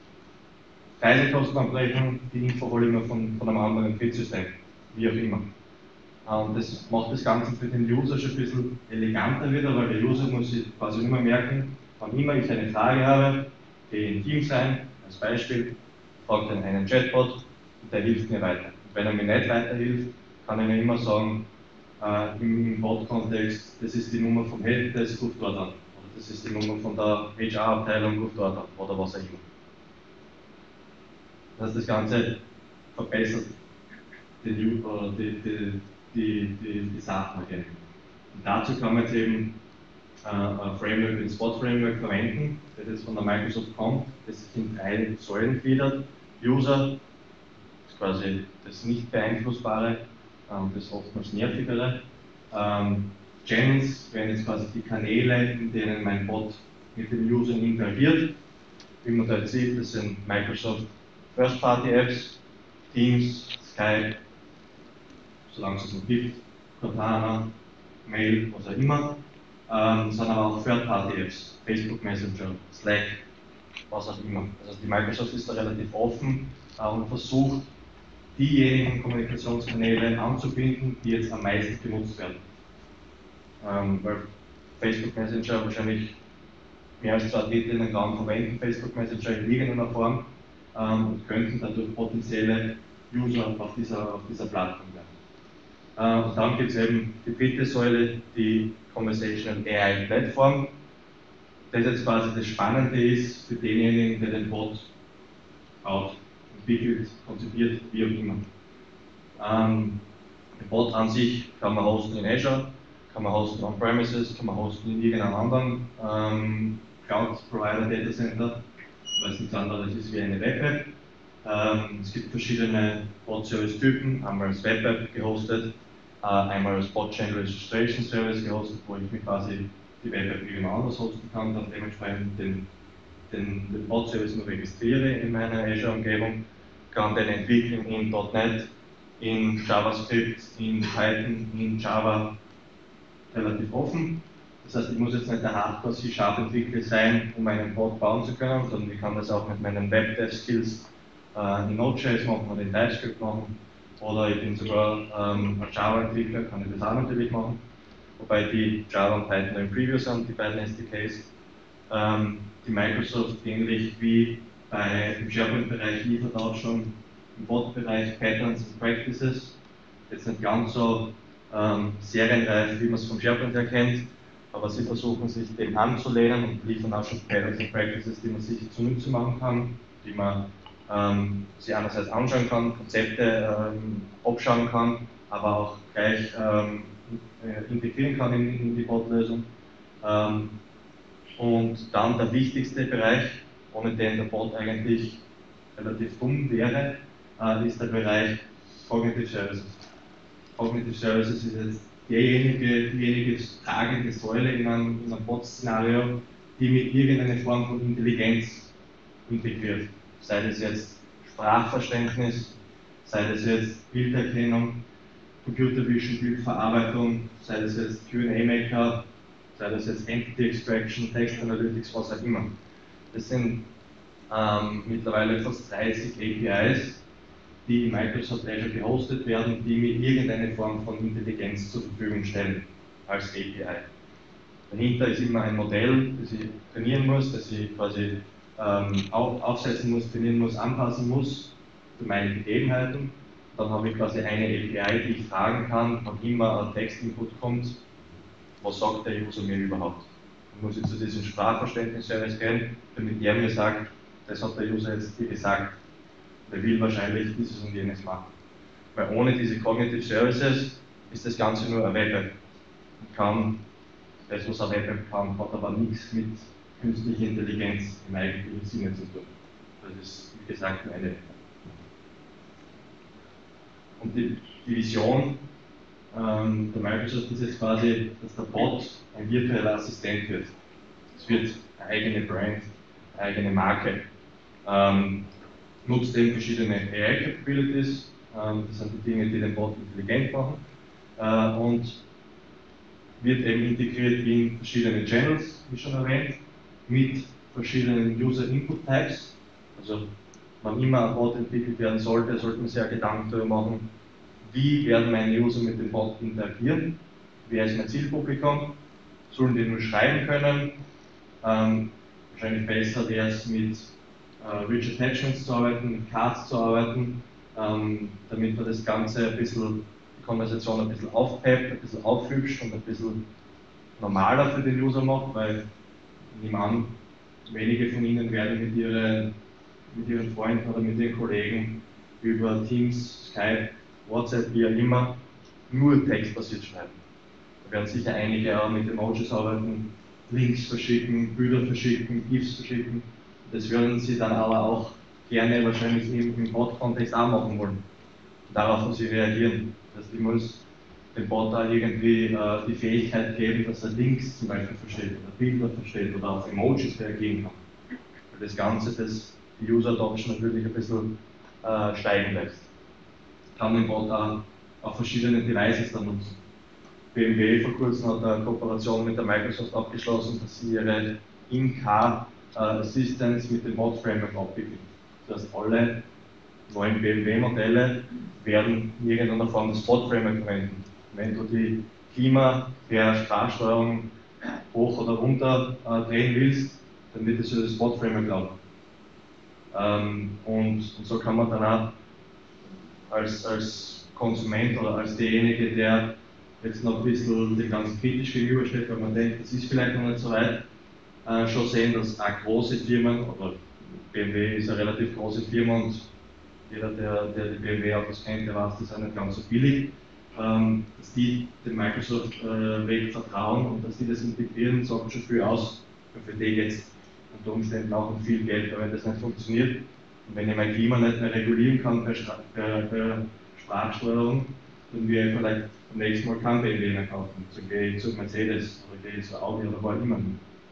Reisekostenabrechnung, die Info hole ich mir von, von einem anderen Betriebssystem, wie auch immer. Und das macht das Ganze für den User schon ein bisschen eleganter wieder, weil der User muss sich quasi immer merken, wann immer ich eine Frage habe, gehe in Teams ein, als Beispiel, frage dann einen Chatbot und der hilft mir weiter. Und wenn er mir nicht weiterhilft, kann ich mir immer sagen, äh, im, im Bot-Kontext, das ist die Nummer vom Helpdesk, ruf dort an. Oder das ist die Nummer von der H R-Abteilung, ruf dort an. Oder was auch immer. Das heißt, das Ganze verbessert den, die, die, die, die, die Sachen. Und dazu kann man jetzt eben äh, ein Framework, ein Spot-Framework verwenden, das jetzt von der Microsoft kommt, das sich in drei Säulen gliedert. User, das ist quasi das nicht beeinflussbare, ähm, das oftmals nervigere. Ähm, Channels wären jetzt quasi die Kanäle, in denen mein Bot mit den Usern interagiert. Wie man da jetzt sieht, das sind Microsoft First-Party-Apps, Teams, Skype, solange es es noch gibt, Cortana, Mail, was auch immer. Ähm, sind aber auch Third-Party-Apps, Facebook Messenger, Slack, was auch immer. Also die Microsoft ist da relativ offen äh, und versucht, diejenigen Kommunikationskanäle anzubinden, die jetzt am meisten genutzt werden. Ähm, weil Facebook Messenger wahrscheinlich mehr als zwei Drittel in den Raum verwenden, Facebook Messenger in irgendeiner Form ähm, und könnten dadurch potenzielle User auf dieser, auf dieser Plattform werden. Äh, und dann gibt es eben die dritte Säule, die Conversational A I Plattform. Das jetzt quasi das Spannende ist für denjenigen, der den Bot baut, entwickelt, konzipiert, wie auch immer. Ähm, den Bot an sich kann man hosten in Azure, kann man hosten on-premises, kann man hosten in irgendeinem anderen ähm, Cloud-Provider Data Center, weil es nichts anderes ist wie eine Web-App. Ähm, es gibt verschiedene Bot-Service-Typen, einmal als Web-App gehostet, äh, einmal als Bot-Chain Registration Service gehostet, wo ich mir quasi die Web-App wie jemand anders hosten kann, dann dementsprechend den, den, den Bot-Service nur registriere in meiner Azure-Umgebung, kann den entwickeln in .NET, in JavaScript, in Python, in Java relativ offen. Das heißt, ich muss jetzt nicht der Hardcore-C-Sharp-Entwickler sein, um einen Bot bauen zu können, sondern ich kann das auch mit meinen Web-Dev-Skills äh, in Node.js machen oder in TypeScript machen. Oder ich bin sogar ähm, als Java-Entwickler, kann ich das auch natürlich machen. Wobei die Java und Python im Preview sind, die beiden S D Ks. Ähm, die Microsoft ähnlich wie bei, im SharePoint-Bereich liefert auch schon im Bot-Bereich Patterns und Practices. Jetzt nicht ganz so ähm, serienreif, wie man es vom SharePoint her kennt, aber sie versuchen sich dem anzulehnen und liefern auch schon Best Practices, die man sich zunutze machen kann, die man ähm, sich einerseits anschauen kann, Konzepte ähm, abschauen kann, aber auch gleich ähm, integrieren kann in, in die Bot-Lösung. Ähm, und dann der wichtigste Bereich, ohne den der Bot eigentlich relativ dumm wäre, äh, ist der Bereich Cognitive Services. Cognitive Services ist jetzt diejenige, diejenige tragende Säule in einem, in einem Bot-Szenario, die mit irgendeiner Form von Intelligenz integriert. Sei das jetzt Sprachverständnis, sei das jetzt Bilderkennung, Computer Vision, Bildverarbeitung, sei das jetzt Q and A Maker, sei das jetzt Entity Extraction, Text Analytics, was auch immer. Das sind ähm, mittlerweile fast dreißig A P Is, die in Microsoft Azure gehostet werden, die mir irgendeine Form von Intelligenz zur Verfügung stellen als A P I. Dahinter ist immer ein Modell, das ich trainieren muss, das ich quasi ähm, aufsetzen muss, trainieren muss, anpassen muss für meine Gegebenheiten. Dann habe ich quasi eine A P I, die ich fragen kann, wann immer ein Textinput kommt, was sagt der User mir überhaupt. Dann muss ich zu diesem Sprachverständnis-Service gehen, damit der mir sagt, das hat der User jetzt dir gesagt, der will wahrscheinlich dieses und jenes machen. Weil ohne diese Cognitive Services ist das Ganze nur eine Web-App. Und kann, das was eine Web-App kann, hat aber nichts mit künstlicher Intelligenz im eigentlichen Sinne zu tun. Das ist, wie gesagt, eine Web-App. Und die, die Vision ähm, der Microsoft ist jetzt quasi, dass der Bot ein virtueller Assistent wird. Es wird eine eigene Brand, eine eigene Marke. Ähm, nutzt eben verschiedene A I-Capabilities, ähm, das sind die Dinge, die den Bot intelligent machen, äh, und wird eben integriert in verschiedene Channels, wie schon erwähnt, mit verschiedenen User-Input-Types. Also, wann immer ein Bot entwickelt werden sollte, sollte man sich ja Gedanken darüber machen, wie werden meine User mit dem Bot interagieren, wer ist mein Zielpublikum, sollen die nur schreiben können, ähm, wahrscheinlich besser wäre es mit Uh, Rich Attachments zu arbeiten, mit Cards zu arbeiten, ähm, damit man das Ganze ein bisschen, die Konversation ein bisschen aufpeppt, ein bisschen aufhübscht und ein bisschen normaler für den User macht, weil ich nehme an, wenige von Ihnen werden mit ihren, mit ihren Freunden oder mit ihren Kollegen über Teams, Skype, WhatsApp, wie auch immer, nur textbasiert schreiben. Da werden sicher einige auch mit Emojis arbeiten, Links verschicken, Bilder verschicken, GIFs verschicken. Das würden Sie dann aber auch gerne wahrscheinlich im, im Bot-Kontext auch machen wollen. Und darauf muss ich reagieren. Das heißt, ich muss dem Bot da irgendwie äh, die Fähigkeit geben, dass er Links zum Beispiel versteht oder Bilder versteht oder auf Emojis reagieren kann. Weil das Ganze das die User-Adoption natürlich ein bisschen äh, steigen lässt. Kann den Bot auch auf verschiedenen Devices dann nutzen. B M W vor kurzem hat eine Kooperation mit der Microsoft abgeschlossen, dass sie ihre In-Car Uh, Assistance mit dem Bot Framework abwickeln. Das heißt, alle neuen B M W-Modelle werden in irgendeiner Form das Bot Framework verwenden. Wenn du die Klima per Sprachsteuerung hoch oder runter äh, drehen willst, dann wird es über das Bot Framework laufen. Ähm, und, und so kann man dann auch als, als Konsument oder als derjenige, der jetzt noch ein bisschen dem Ganzen kritisch gegenübersteht, weil man denkt, das ist vielleicht noch nicht so weit, Äh, schon sehen, dass auch große Firmen, oder B M W ist eine relativ große Firma und jeder, der, der die B M W-Autos kennt, der weiß, das ist nicht ganz so billig, ähm, dass die dem Microsoft-Weg äh, vertrauen und dass die das integrieren, sagt schon viel aus. Und für die jetzt unter Umständen auch um viel Geld, aber wenn das nicht funktioniert und wenn ich mein Klima nicht mehr regulieren kann per, per, per Sprachsteuerung, dann werde ich vielleicht am nächsten Mal kein B M W mehr kaufen. So gehe ich zu Mercedes oder gehe ich zu Audi oder wo auch immer.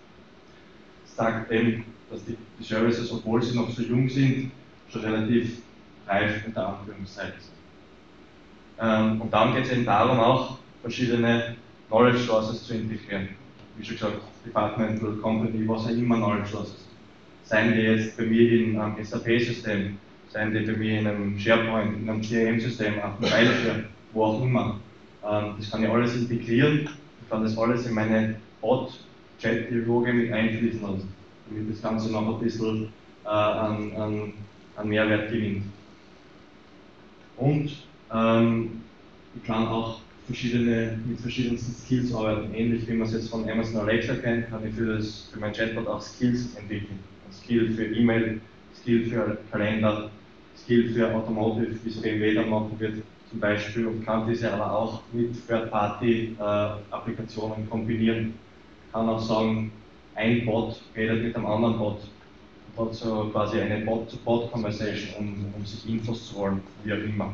Sagt eben, dass die, die Services, obwohl sie noch so jung sind, schon relativ reif unter Anführungszeichen sind. Ähm, und dann geht es eben darum, auch verschiedene Knowledge Sources zu integrieren. Wie schon gesagt, Departmental, Company, was auch immer Knowledge Sources. Seien die jetzt bei mir in einem S A P-System, seien die bei mir in einem SharePoint, in einem C R M-System, auf dem File, wo auch immer. Ähm, das kann ich alles integrieren, ich kann das alles in meine Bot Chat-Dialoge mit einfließen lassen, damit das Ganze noch ein bisschen äh, an, an, an Mehrwert gewinnt. Und ähm, ich kann auch verschiedene, mit verschiedensten Skills arbeiten. Ähnlich wie man es jetzt von Amazon Alexa kennt, kann ich für, das, für mein Chatbot auch Skills entwickeln. Ein Skill für E-Mail, Skill für Kalender, Skill für Automotive, wie es B M W dann machen wird zum Beispiel, und kann diese aber auch mit Third-Party-Applikationen kombinieren. Kann auch sagen, ein Bot redet mit einem anderen Bot. Und hat so quasi eine Bot-to-Bot-Conversation, um, um sich Infos zu holen, wie auch immer.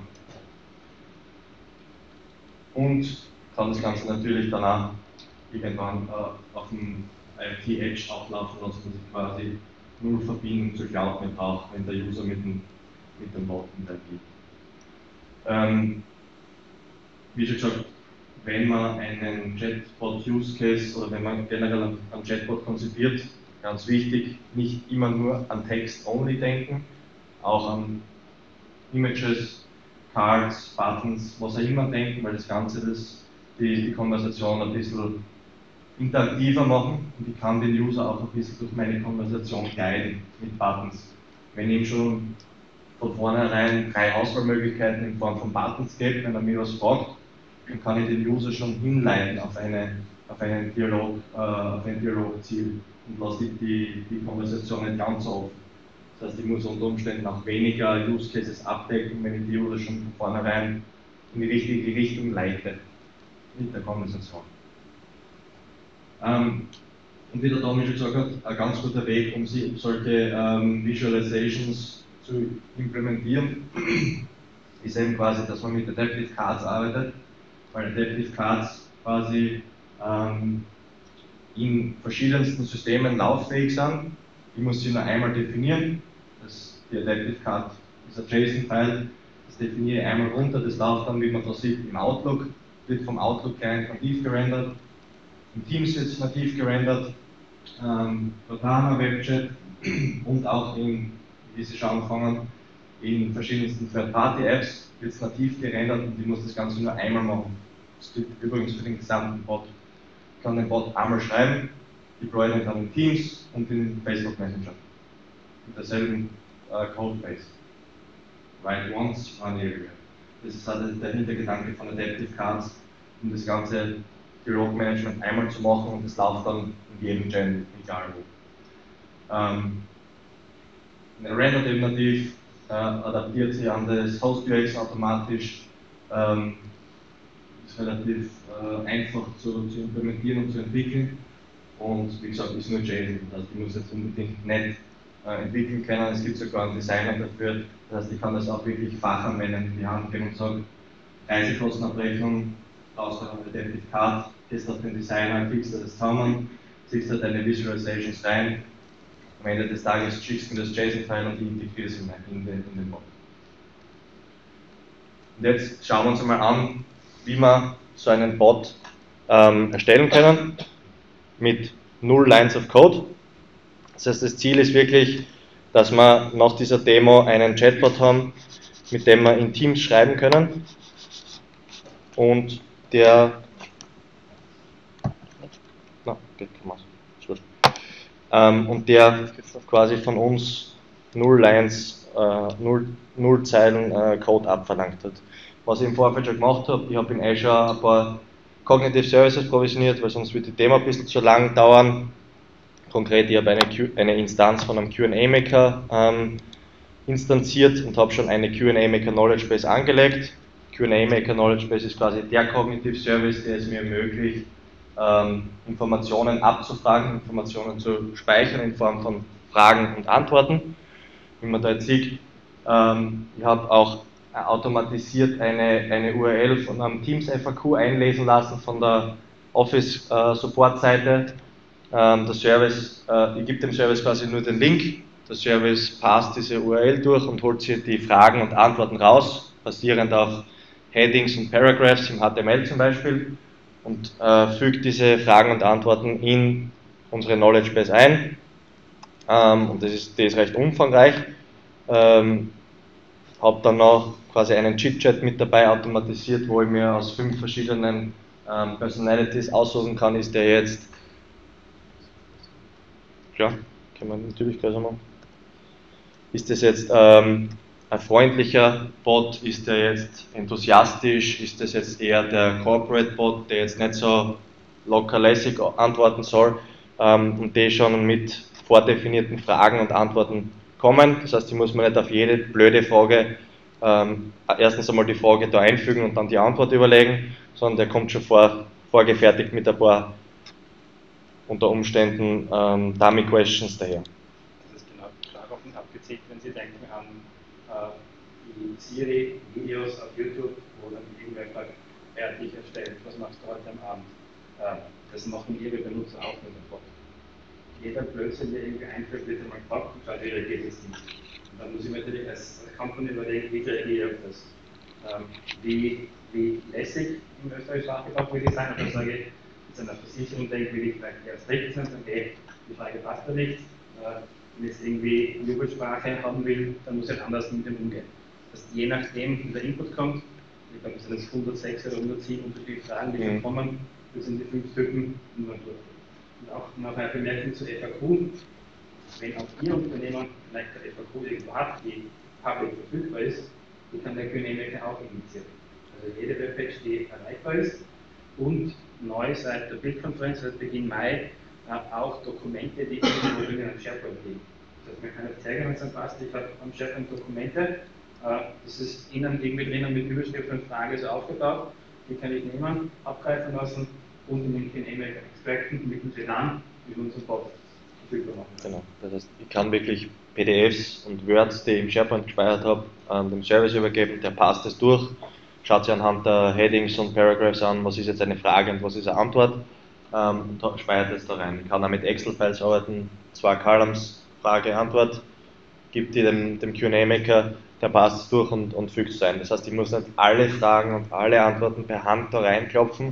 Und kann das Ganze natürlich danach irgendwann äh, auf dem I O T-Edge ablaufen lassen, dass ich quasi null Verbindung zur Cloud mehr brauche, wenn der User mit dem, mit dem Bot interagiert. Ähm, wie schon gesagt, wenn man einen Chatbot-Use-Case oder wenn man generell einen Chatbot konzipiert, ganz wichtig, nicht immer nur an Text-only denken, auch an Images, Cards, Buttons, was auch immer denken, weil das Ganze das, die, die Konversation ein bisschen interaktiver machen, und ich kann den User auch ein bisschen durch meine Konversation guiden mit Buttons. Wenn ich ihm schon von vornherein drei Auswahlmöglichkeiten in Form von Buttons gebe, wenn er mir was fragt, dann kann ich den User schon hinleiten auf, eine, auf, einen Dialog, äh, auf ein Dialogziel und lasse die, die, die Konversation nicht ganz so offen. Das heißt, ich muss unter Umständen auch weniger Use Cases abdecken, wenn ich die User schon von vornherein in die richtige Richtung leite mit der Konversation. Ähm, und wie der Tommy schon gesagt hat, ein ganz guter Weg, um sie, solche ähm, Visualizations zu implementieren, ist eben quasi, dass man mit Adaptive Cards arbeitet, weil Adaptive Cards quasi ähm, in verschiedensten Systemen lauffähig sind. Ich muss sie nur einmal definieren. Das, die Adaptive Card ist ein JSON-File, das definiere ich einmal runter, das läuft dann, wie man da sieht, im Outlook, wird vom Outlook-Client nativ gerendert, in Teams wird es nativ gerendert, ähm, Cortana, WebChat und auch in, wie Sie schon anfangen, in verschiedensten Third-Party-Apps wird es nativ gerendert, und ich muss das Ganze nur einmal machen. Das gilt übrigens für den gesamten Bot. Ich kann den Bot einmal schreiben, deploy den dann in Teams und in Facebook Messenger. Mit derselben äh, Codebase. Write once, run everywhere. Das ist also der Hintergedanke von Adaptive Cards, um das ganze Dialogmanagement einmal zu machen, und das läuft dann in jedem Channel, egal wo. Ähm, rendert eben nativ, äh, adaptiert sich an das Host-U X automatisch, ähm, ist relativ äh, einfach zu, zu implementieren und zu entwickeln, und wie gesagt, ist nur JSON, das heißt, ich muss jetzt unbedingt nicht äh, entwickeln können, es gibt sogar einen Designer dafür, das heißt, ich kann das auch wirklich fachanwenden in die Hand geben und sagen, Reisekostenabrechnung, brauchst du eine Adaptive Card, gehst auf den Designer, klickst du das zusammen, ziehst du deine Visualizations rein, am Ende des Tages schickst du mir das JSON-File und integrierst es in den, in den Bot. Und jetzt schauen wir uns einmal an, wie wir so einen Bot ähm, erstellen können mit null Lines of Code. Das heißt, das Ziel ist wirklich, dass wir nach dieser Demo einen Chatbot haben, mit dem wir in Teams schreiben können, und der na, geht, ähm, und der quasi von uns null Lines, äh, null, null Zeilen äh, Code abverlangt hat. Was ich im Vorfeld schon gemacht habe, ich habe in Azure ein paar Cognitive Services provisioniert, weil sonst wird die Demo ein bisschen zu lang dauern. Konkret, ich habe eine, eine Instanz von einem Q and A Maker ähm, instanziert und habe schon eine Q and A Maker Knowledge Base angelegt. Q and A Maker Knowledge Base ist quasi der Cognitive Service, der es mir ermöglicht, ähm, Informationen abzufragen, Informationen zu speichern in Form von Fragen und Antworten. Wie man da jetzt sieht, ähm, ich habe auch automatisiert eine, eine U R L von einem Teams F A Q einlesen lassen von der Office äh, Support Seite. Ähm, der Service, äh, ich gebe dem Service quasi nur den Link, der Service passt diese U R L durch und holt sich die Fragen und Antworten raus, basierend auf Headings und Paragraphs im H T M L zum Beispiel, und äh, fügt diese Fragen und Antworten in unsere Knowledge Base ein. Ähm, und das ist, die ist recht umfangreich. Ähm, habe dann noch quasi einen Chit-Chat mit dabei automatisiert, wo ich mir aus fünf verschiedenen ähm, Personalities aussuchen kann, ist der jetzt, ja, kann man natürlich gleich machen, ist das jetzt ähm, ein freundlicher Bot? Ist der jetzt enthusiastisch? Ist das jetzt eher der Corporate Bot, der jetzt nicht so locker lässig antworten soll? Ähm, und die schon mit vordefinierten Fragen und Antworten kommen. Das heißt, ich muss mir nicht auf jede blöde Frage ähm, erstens einmal die Frage da einfügen und dann die Antwort überlegen, sondern der kommt schon vor, vorgefertigt mit ein paar unter Umständen ähm, Dummy Questions daher. Das ist genau darauf abgezielt, wenn Sie denken an äh, die Siri-Videos auf YouTube, wo dann irgendwer fragt, wer hat dich erstellt, was machst du heute am Abend? Äh, das machen Ihre Benutzer auch mit dem Bot. Jeder Blödsinn, der irgendwie einfällt, wird einmal gefragt und schaut, wie reagiert das nicht. Und dann muss ich mir natürlich als Company überlegen, wie reagiere ich auf das. Ähm, wie, wie lässig im österreichischen Sprachgebrauch will ich sein, oder sage ich, jetzt an der Versicherung denke, will ich vielleicht eher strikt sein, sage, okay, die Frage passt da nicht. Äh, wenn ich es irgendwie Jugendsprache haben will, dann muss ich halt anders mit dem umgehen. Das heißt, je nachdem, wie der Input kommt, ich glaube, es sind jetzt hundertsechs oder hundertsieben unterschiedliche Fragen, die mhm. kommen, das sind die fünf Typen, und dann durch. Und auch noch eine Bemerkung zu F A Q. Wenn auch Ihr Unternehmen vielleicht eine F A Q irgendwo hat, die public verfügbar ist, die kann der Q and A-Maker auch initiieren. Also jede Webpage, die erreichbar ist und neu seit der Bildkonferenz, seit Beginn Mai, auch Dokumente, die irgendwo in einem SharePoint liegen. Das heißt, man kann jetzt zeigen, wenn es dann passt, ich habe am SharePoint Dokumente, das ist innen irgendwie drinnen mit Überschrift und Frage so aufgebaut, die kann ich nehmen, abgreifen lassen und in den Q and A-Maker extracten, mitten drin an, über unseren Bot verfügbar machen. Genau, das heißt, ich kann wirklich P D Fs und Words, die ich im SharePoint gespeichert habe, an dem Service übergeben, der passt es durch, schaut sich anhand der Headings und Paragraphs an, was ist jetzt eine Frage und was ist eine Antwort, ähm, und speichert es da rein. Ich kann auch mit Excel-Files arbeiten, zwei Columns, Frage, Antwort, gibt die dem, dem Q and A-Maker, der passt es durch und, und fügt es ein. Das heißt, ich muss nicht alle Fragen und alle Antworten per Hand da reinklopfen,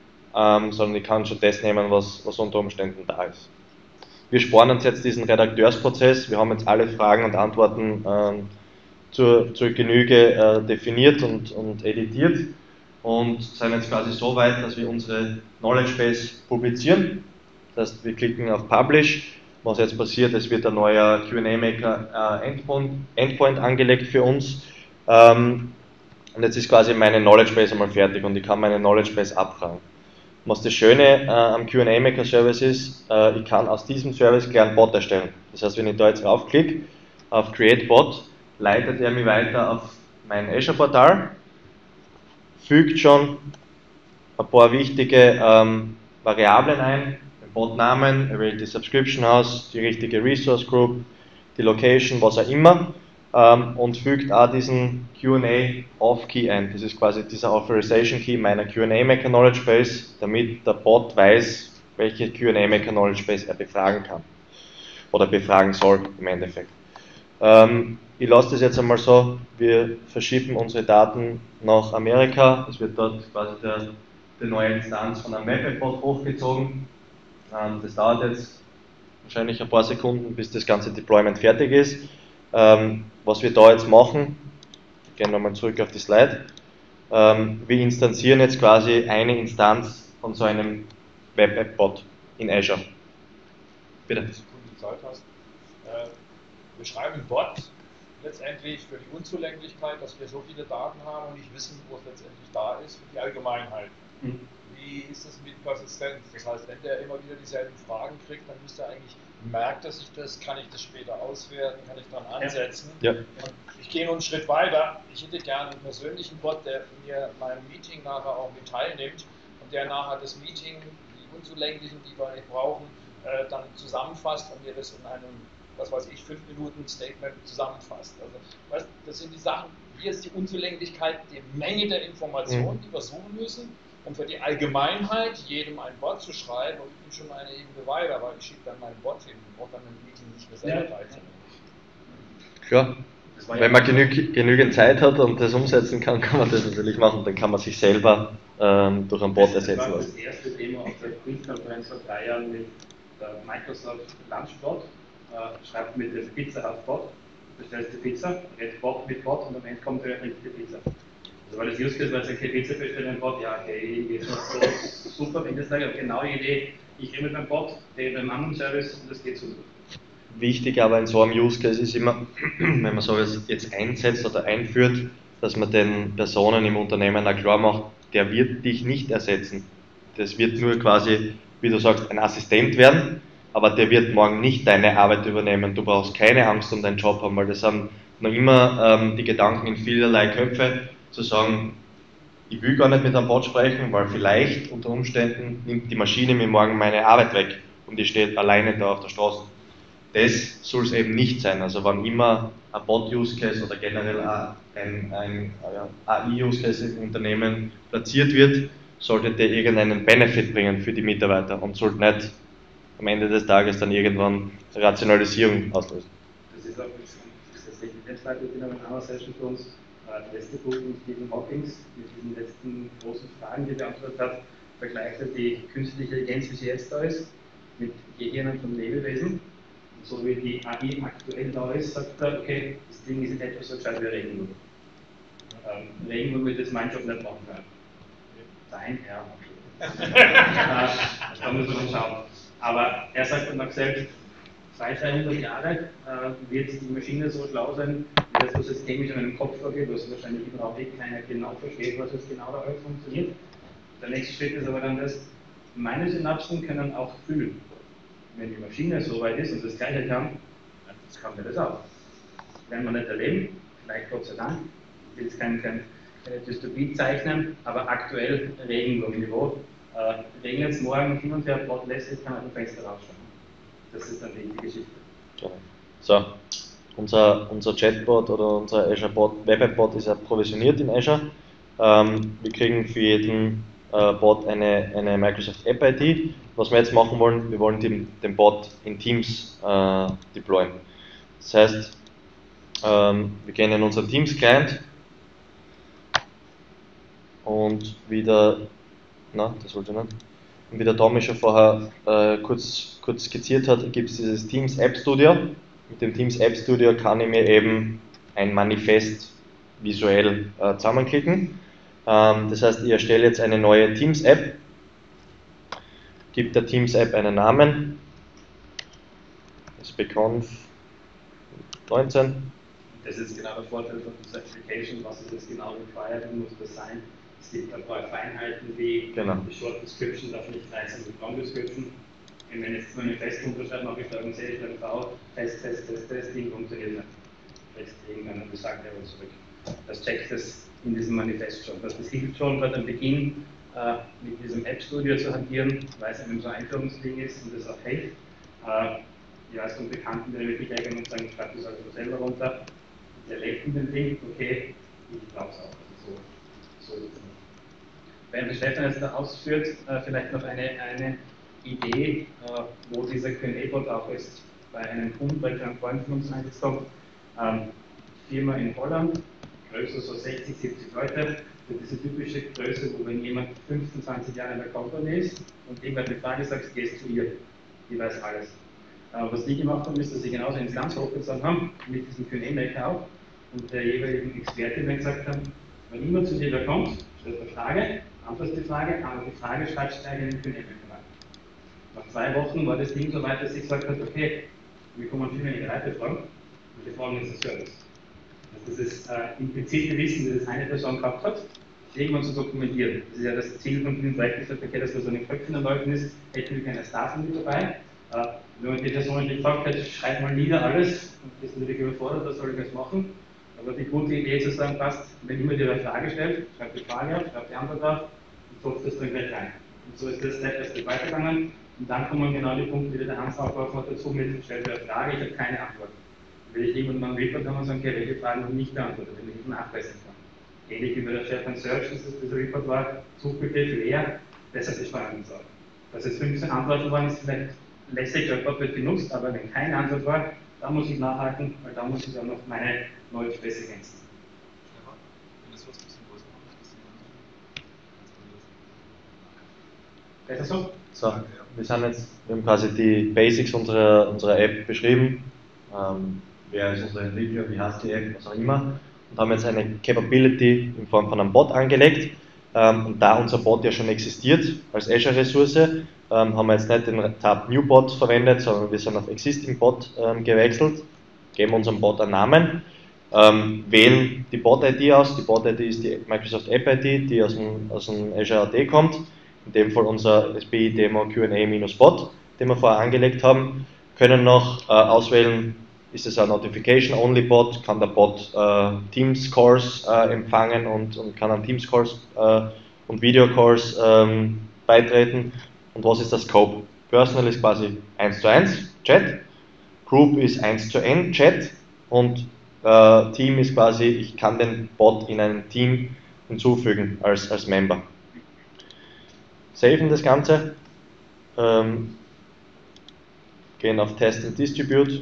ähm, sondern ich kann schon das nehmen, was, was unter Umständen da ist. Wir sparen uns jetzt diesen Redakteursprozess, wir haben jetzt alle Fragen und Antworten ähm, zur, zur Genüge äh, definiert und, und editiert und sind jetzt quasi so weit, dass wir unsere Knowledge Base publizieren. Das heißt, wir klicken auf Publish. Was jetzt passiert, es wird ein neuer Q and A-Maker äh, Endpoint, Endpoint angelegt für uns. Ähm, und jetzt ist quasi meine Knowledge Base einmal fertig und ich kann meine Knowledge Base abfragen. Was das Schöne äh, am Q and A-Maker Service ist, äh, ich kann aus diesem Service gleich einen Bot erstellen. Das heißt, wenn ich da jetzt raufklicke, auf Create Bot, leitet er mich weiter auf mein Azure-Portal, fügt schon ein paar wichtige ähm, Variablen ein, den Bot-Namen, er wählt die Subscription aus, die richtige Resource Group, die Location, was auch immer, ähm, und fügt auch diesen Q and A-Off-Key ein. Das ist quasi dieser Authorization-Key meiner Q and A-Maker Knowledge Base, damit der Bot weiß, welche Q and A-Maker Knowledge Base er befragen kann oder befragen soll im Endeffekt. Ähm, ich lasse das jetzt einmal so, wir verschieben unsere Daten nach Amerika, es wird dort quasi der, die neue Instanz von einem Web-Bot hochgezogen. Ähm, das dauert jetzt wahrscheinlich ein paar Sekunden, bis das ganze Deployment fertig ist. Ähm, was wir da jetzt machen, wir gehen nochmal zurück auf die Slide, ähm, wir instanzieren jetzt quasi eine Instanz von so einem Web-App-Bot in Azure. Bitte. Sekunden Zeit hast. Äh, wir schreiben Bot letztendlich für die Unzulänglichkeit, dass wir so viele Daten haben und nicht wissen, wo es letztendlich da ist, für die Allgemeinheit. Mhm. Wie ist es mit Persistenz? Das heißt, wenn der immer wieder dieselben Fragen kriegt, dann müsste er eigentlich, merkt er sich das, kann ich das später auswerten, kann ich dann ansetzen. Ja. Und ich gehe noch einen Schritt weiter. Ich hätte gerne einen persönlichen Bot, der mir mein Meeting nachher auch mit teilnimmt und der nachher das Meeting, die Unzulänglichen, die wir nicht brauchen, äh, dann zusammenfasst und mir das in einem, was weiß ich, fünf Minuten Statement zusammenfasst. Also, weißt, das sind die Sachen, hier ist die Unzulänglichkeit, die Menge der Informationen, die wir suchen müssen, um für die Allgemeinheit jedem ein Wort zu schreiben, und ich bin schon eine Ebene weiter, weil ich schicke dann meinen Bot hin und brauche dann ein Meeting nicht mehr selber teilzunehmen. Klar, wenn man genü genügend Zeit hat und das umsetzen kann, kann man das natürlich machen, dann kann man sich selber ähm, durch einen Bot ersetzen lassen. Das war das erste Demo auf der Print-Konferenz vor drei Jahren mit der Microsoft Lunchbot. Äh, schreibt mit dem Pizza Hut Bot, bestellst die Pizza, redet Bot mit Bot und am Ende kommt der richtige Pizza. Also weil das Use Case, weil es eine Pizza bestellt mit Bot, ja okay, geht so super, wenn ich das sage, genau die Idee, ich rede mit meinem Bot, rede mit einem anderen Service und das geht super. Wichtig aber in so einem Use Case ist immer, wenn man sowas jetzt einsetzt oder einführt, dass man den Personen im Unternehmen auch klar macht, der wird dich nicht ersetzen. Das wird nur quasi, wie du sagst, ein Assistent werden, aber der wird morgen nicht deine Arbeit übernehmen. Du brauchst keine Angst um deinen Job haben, weil das sind noch immer ähm, die Gedanken in vielerlei Köpfe, zu sagen, ich will gar nicht mit einem Bot sprechen, weil vielleicht unter Umständen nimmt die Maschine mir morgen meine Arbeit weg und ich stehe alleine da auf der Straße. Das soll es eben nicht sein. Also wenn immer ein Bot-Use-Case oder generell ein, ein A I-Use-Case im Unternehmen platziert wird, sollte der irgendeinen Benefit bringen für die Mitarbeiter und sollte nicht am Ende des Tages dann irgendwann Rationalisierung auslösen. Das ist auch tatsächlich Webseite, die noch in einer Session für uns äh, letzte Buch mit Stephen Hawkins mit diesen letzten großen Fragen, die er beantwortet hat, vergleicht er die künstliche Intelligenz, wie sie jetzt da ist, mit Gehirnen von Lebewesen. Und so wie die A I aktuell da ist, sagt er, okay, das Ding ist etwas so gescheit wie Regenwurm. Ähm, Regenwurm wird das mein Job nicht machen können. Sein, ja. äh, da muss man schauen. Aber er sagt dann auch selbst, zweihundert, dreihundert Jahre äh, wird die Maschine so schlau sein, wie das so systemisch in einem Kopf vorgeht, was wahrscheinlich überhaupt nicht keiner genau versteht, was jetzt genau da alles funktioniert. Der nächste Schritt ist aber dann das, meine Synapsen können auch fühlen. Wenn die Maschine so weit ist und das Gleiche kann, dann kann man das auch. Das werden wir nicht erleben, vielleicht Gott sei Dank. Ich will jetzt kein, kein, keine Dystopie zeichnen, aber aktuell Regenwurmniveau. Äh, regnet es morgen hin und her, Bot lässt sich, kann man aus dem Fenster rausschauen. Das ist dann die Geschichte. Genau. So, unser, unser Chatbot oder unser Azure Bot, Web App Bot ist ja provisioniert in Azure. Ähm, wir kriegen für jeden äh, Bot eine, eine Microsoft App I D. Was wir jetzt machen wollen, wir wollen den, den Bot in Teams äh, deployen. Das heißt, ähm, wir gehen in unseren Teams Client und wieder, na, das wollte ich nicht. Und wie der Tommy schon vorher äh, kurz, kurz skizziert hat, gibt es dieses Teams App Studio. Mit dem Teams App Studio kann ich mir eben ein Manifest visuell äh, zusammenklicken. Ähm, das heißt, ich erstelle jetzt eine neue Teams App, gebe der Teams App einen Namen, sbconf neunzehn. Das ist genau der Vorteil von dieser Application, was ist das genau required, muss das sein. Es gibt ein paar Feinheiten wie genau. Die Short Description darf nicht gleich sein mit Long Description. Und wenn jetzt meine Fest unterschreibe, mache ich sagen, sehe ich dann V, Test, Test, Test, Test, Ding funktioniert nicht. Festlegen und dann sagt er aber zurück. Das checkt es in diesem Manifest schon. Das, das hilft schon bei dem Beginn äh, mit diesem App Studio zu hantieren, weil es einem so ein Einführungsding ist und das auch hilft. Äh, die meisten Bekannten werden wirklich ärgern und sagen, ich schreibe das also selber runter. Der lebt in dem Ding, okay, ich glaube es auch. Also so, so ist es nicht. Während der Stefan jetzt da ausführt, äh, vielleicht noch eine, eine Idee, äh, wo dieser Q and A-Bot auch ist, bei einem Kunden, bei einem Freund von uns eingekommen. Ähm, Firma in Holland, Größe so sechzig, siebzig Leute, so diese typische Größe, wo wenn jemand fünfzehn, zwanzig Jahre in der Company ist und irgendwann eine Frage sagst, gehst zu ihr, die weiß alles. Äh, was die gemacht haben, ist, dass sie genauso ins Ganze hochgezogen haben, mit diesem Q and A-Maker auch, und der jeweiligen Expertin dann gesagt haben, wenn jemand zu dir da kommt, stellt eine Frage, antwortet die Frage, aber die Frage schreibst du gleich in den Q and A-Maker rein. Nach zwei Wochen war das Ding so weit, dass sie gesagt hat, okay, wir kommen viel weniger Leute fragen, und wir fragen jetzt den Service. Also das ist äh, implizite Wissen, das eine Person gehabt hat, irgendwann zu dokumentieren. Das ist ja das Ziel von diesem Projekt, dass okay, dass da so eine Köpfe in Leuten ist, hätten wir keine Stars mit dabei. Äh, wenn man die Person nicht gefragt hat, schreibt mal nieder alles, und das ist natürlich überfordert, was soll ich jetzt machen? Aber die gute Idee zu sagen, passt, wenn jemand dir eine Frage stellt, schreibt die Frage auf, schreibt die Antwort auf und topft das dann gleich rein. Und so ist das Step by Step weitergegangen. Und dann kommen genau die Punkte, die der Hans aufgeworfen hat, dazu mit, stellt mir eine Frage, ich habe keine Antwort. Wenn ich jemandem einen Report kann man sagen, okay, welche Fragen noch nicht beantwortet, wenn ich nachbessern kann. Ähnlich wie bei der Chef and Search, dass das Report war, Suchbegriff leer, besser beschreiben soll. Dass es fünfzehn Antworten waren, ist vielleicht lässig, Report wird genutzt, aber wenn keine Antwort war, da muss ich nachhaken, weil da muss ich auch noch meine neue Späße ergänzen. Besser so? So, wir sind jetzt, wir haben quasi die Basics unserer, unserer App beschrieben. Ähm, wer ist unser Entwickler, wie heißt die App, was auch immer. Und haben jetzt eine Capability in Form von einem Bot angelegt. Ähm, und da unser Bot ja schon existiert als Azure-Ressource, ähm, haben wir jetzt nicht den Tab New Bot verwendet, sondern wir sind auf Existing Bot ähm, gewechselt, geben unserem Bot einen Namen, ähm, wählen die Bot-I D aus. Die Bot-I D ist die Microsoft App-I D, die aus dem, aus dem Azure A D kommt, in dem Fall unser S B I-Demo Q and A-Bot, den wir vorher angelegt haben. Können noch äh, auswählen, ist es ein Notification-Only-Bot, kann der Bot äh, Teams-Calls äh, empfangen und, und kann an Teams-Calls äh, und Video-Calls ähm, beitreten. Und was ist der Scope? Personal ist quasi eins zu eins Chat, Group ist eins zu N Chat und äh, Team ist quasi, ich kann den Bot in ein Team hinzufügen als, als Member. Saven das Ganze, ähm, gehen auf Test and Distribute,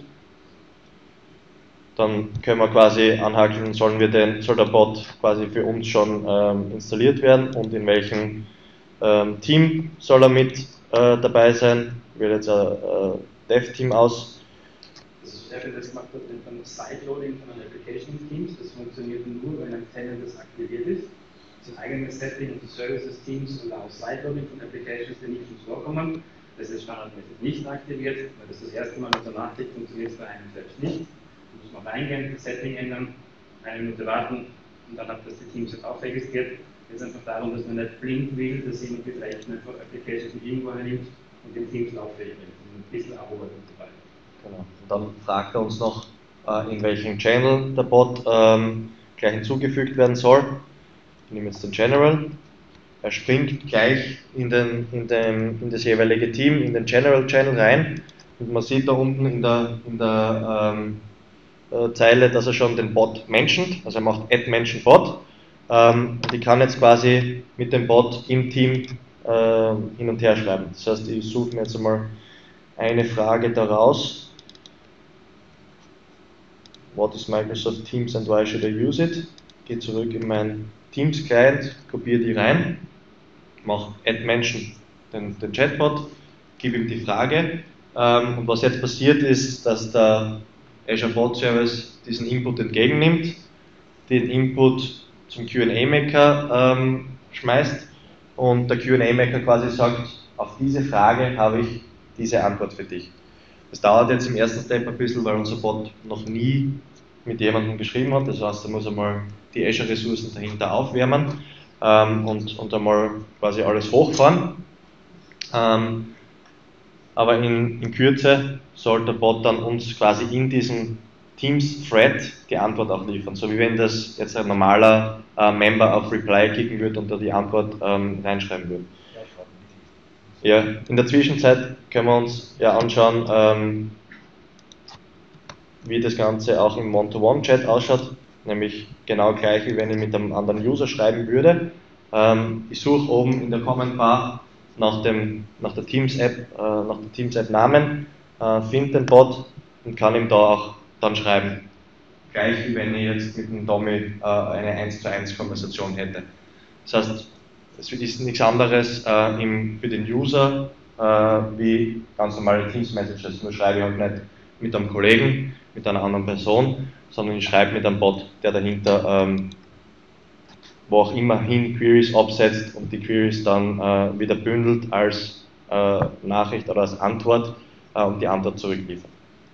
dann können wir quasi anhakeln, sollen wir den, soll der Bot quasi für uns schon ähm, installiert werden und in welchem ähm, Team soll er mit äh, dabei sein. Wähle jetzt ein äh, Dev-Team aus. Das ist sehr viel, das gemacht wird mit einem Sideloading von einem Application Teams. Das funktioniert nur, wenn ein Tenant das aktiviert ist. Das ist ein eigenes Setting und die Services Teams und auch Sideloading von Applications, die nicht vorkommen. Das ist standardmäßig nicht aktiviert, weil das das erste Mal, wenn man so nachklickt, funktioniert es bei einem selbst nicht. Da muss man reingehen, das Setting ändern, eine Minute warten und dann hat das die Teams auch registriert. Jetzt einfach darum, dass man nicht blind will, dass jemand vielleicht einfach Applications irgendwo einnimmt und den Teams lauffähig wird. Ein bisschen Abo dabei. Genau. Und dann fragt er uns noch, äh, in welchem Channel der Bot ähm, gleich hinzugefügt werden soll. Ich nehme jetzt den General. Er springt gleich in, den, in, den, in das jeweilige Team, in den General Channel rein. Und man sieht da unten in der, in der ähm, äh, Zeile, dass er schon den Bot mentioned, also er macht Add Mention Bot. Ähm, und ich kann jetzt quasi mit dem Bot im Team äh, hin und her schreiben. Das heißt, ich suche mir jetzt einmal eine Frage daraus. What is Microsoft Teams and why should I use it? Gehe zurück in meinen Teams Client, kopiere die rein, mache Add Mention den, den Chatbot, gebe ihm die Frage. Ähm, und was jetzt passiert ist, dass der Azure Bot Service diesen Input entgegennimmt, den Input zum Q and A-Maker ähm, schmeißt und der Q and A-Maker quasi sagt, auf diese Frage habe ich diese Antwort für dich. Das dauert jetzt im ersten Step ein bisschen, weil unser Bot noch nie mit jemandem geschrieben hat, das heißt, er muss einmal die Azure-Ressourcen dahinter aufwärmen ähm, und, und einmal quasi alles hochfahren. Ähm, aber in, in Kürze soll der Bot dann uns quasi in diesem Teams-Thread die Antwort auch liefern, so wie wenn das jetzt ein normaler äh, Member auf Reply klicken würde und da die Antwort ähm, reinschreiben würde. Ja, in der Zwischenzeit können wir uns ja anschauen, ähm, wie das Ganze auch im One-to-One-Chat ausschaut, nämlich genau gleich wie wenn ich mit einem anderen User schreiben würde. Ähm, ich suche oben in der Comment Bar nach, dem, nach der Teams-App, äh, nach der Teams-App-Namen, äh, finde den Bot und kann ihm da auch dann schreiben. Gleich wie wenn ich jetzt mit dem Tommy äh, eine eins zu eins Konversation hätte. Das heißt, es ist nichts anderes äh, im, für den User äh, wie ganz normale Teams-Messages. Nur schreibe ich halt nicht mit einem Kollegen, mit einer anderen Person, sondern ich schreibe mit einem Bot, der dahinter ähm, wo auch immer hin Queries absetzt und die Queries dann äh, wieder bündelt als äh, Nachricht oder als Antwort äh, und die Antwort zurückliefert.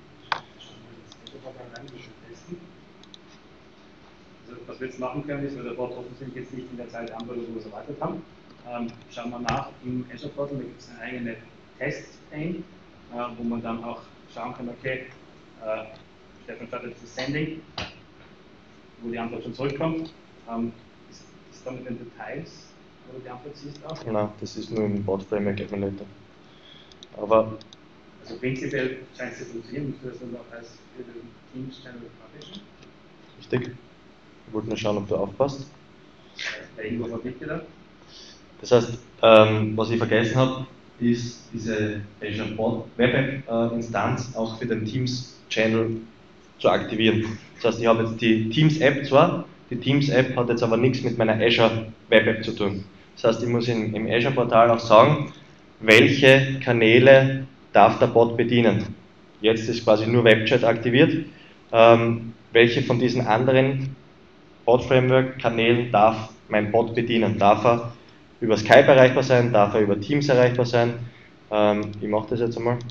Also, was wir jetzt machen können, ist, weil der Bot offensichtlich jetzt nicht in der Zeit antwortet, wo wir es erwartet haben, ähm, schauen wir nach im Azure Portal, da gibt es eine eigene Test-Pane, äh, wo man dann auch schauen kann, okay, äh, Stefan startet das Sending, wo die Antwort schon zurückkommt. Ähm, ist, ist da mit den Details, wo du die Antwort siehst auch? Nein, das ist nur im Bot Framework Emulator. Aber also prinzipiell scheint es zu funktionieren, musst du das dann auch als für den Teams-Channel publishen? Richtig. Ich wollte nur schauen, ob du aufpasst. Der irgendwo verpflichtet hat. Das heißt, ähm, was ich vergessen habe, ist diese Azure Bot Web App äh, Instanz auch für den Teams Channel zu aktivieren. Das heißt, ich habe jetzt die Teams App zwar, die Teams App hat jetzt aber nichts mit meiner Azure Web App zu tun. Das heißt, ich muss in, im Azure Portal auch sagen, welche Kanäle darf der Bot bedienen. Jetzt ist quasi nur Webchat aktiviert. Ähm, welche von diesen anderen Bot Framework Kanälen darf mein Bot bedienen? Darf er über Skype erreichbar sein? Darf er über Teams erreichbar sein? Ähm, ich mache das jetzt einmal.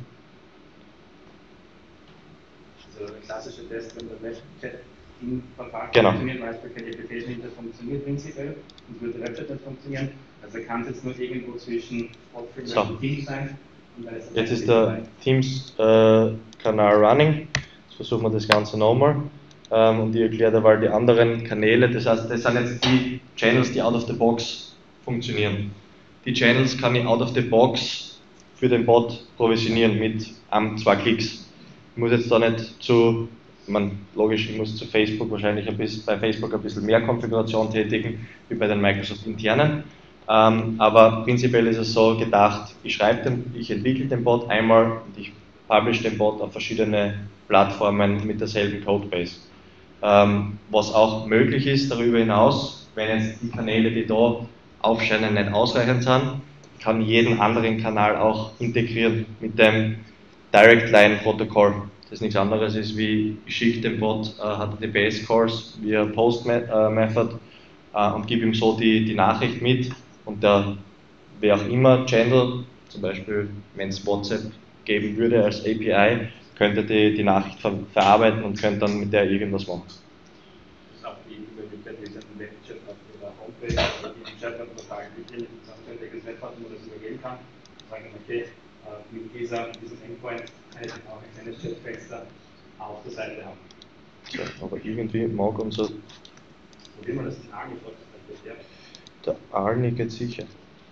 Also ein klassischer Test, wenn der Webchat in Vertrag Genau. funktioniert, weiß man, die Application hinter funktioniert prinzipiell und würde der Webchat nicht funktionieren. Also kann es jetzt nur irgendwo zwischen Outfit So. und Teams sein. Und dann ist Jetzt ist der Teams-Kanal äh, running. Jetzt versuchen wir das Ganze nochmal. Ähm, und ich erkläre dabei die anderen Kanäle. Das heißt, das sind jetzt die Channels, die out of the box funktionieren. Die Channels kann ich out of the box für den Bot provisionieren mit um, zwei Klicks. Ich muss jetzt da nicht zu, ich meine, logisch, ich muss zu Facebook wahrscheinlich ein bisschen, bei Facebook ein bisschen mehr Konfiguration tätigen, wie bei den Microsoft internen. Ähm, aber prinzipiell ist es so gedacht, ich schreibe den, ich entwickle den Bot einmal und ich publish den Bot auf verschiedene Plattformen mit derselben Codebase. Ähm, was auch möglich ist darüber hinaus, wenn jetzt die Kanäle, die da aufscheinen, nicht ausreichend sind, kann jeden anderen Kanal auch integrieren mit dem Direct Line Protokoll. Das nichts anderes ist wie, ich schicke dem Bot äh, H T T P S-Calls via Post-Method äh, und gebe ihm so die, die Nachricht mit und der, wer auch immer, Channel, zum Beispiel wenn es WhatsApp geben würde als A P I, könnte die, die Nachricht ver verarbeiten und könnte dann mit der irgendwas machen. Das ist auch die Möglichkeit, wie es einen Webchat auf der Homepage oder die Chatbot-Portal gibt, die welches Webpartner das übergeben kann. Sagen, okay, mit dieser, diesem Endpoint kann ich auch ein kleines Chatfenster auf der Seite haben. So, aber irgendwie mag unser. Probieren wir das in Arni vor. Ja. Der Arni geht sicher.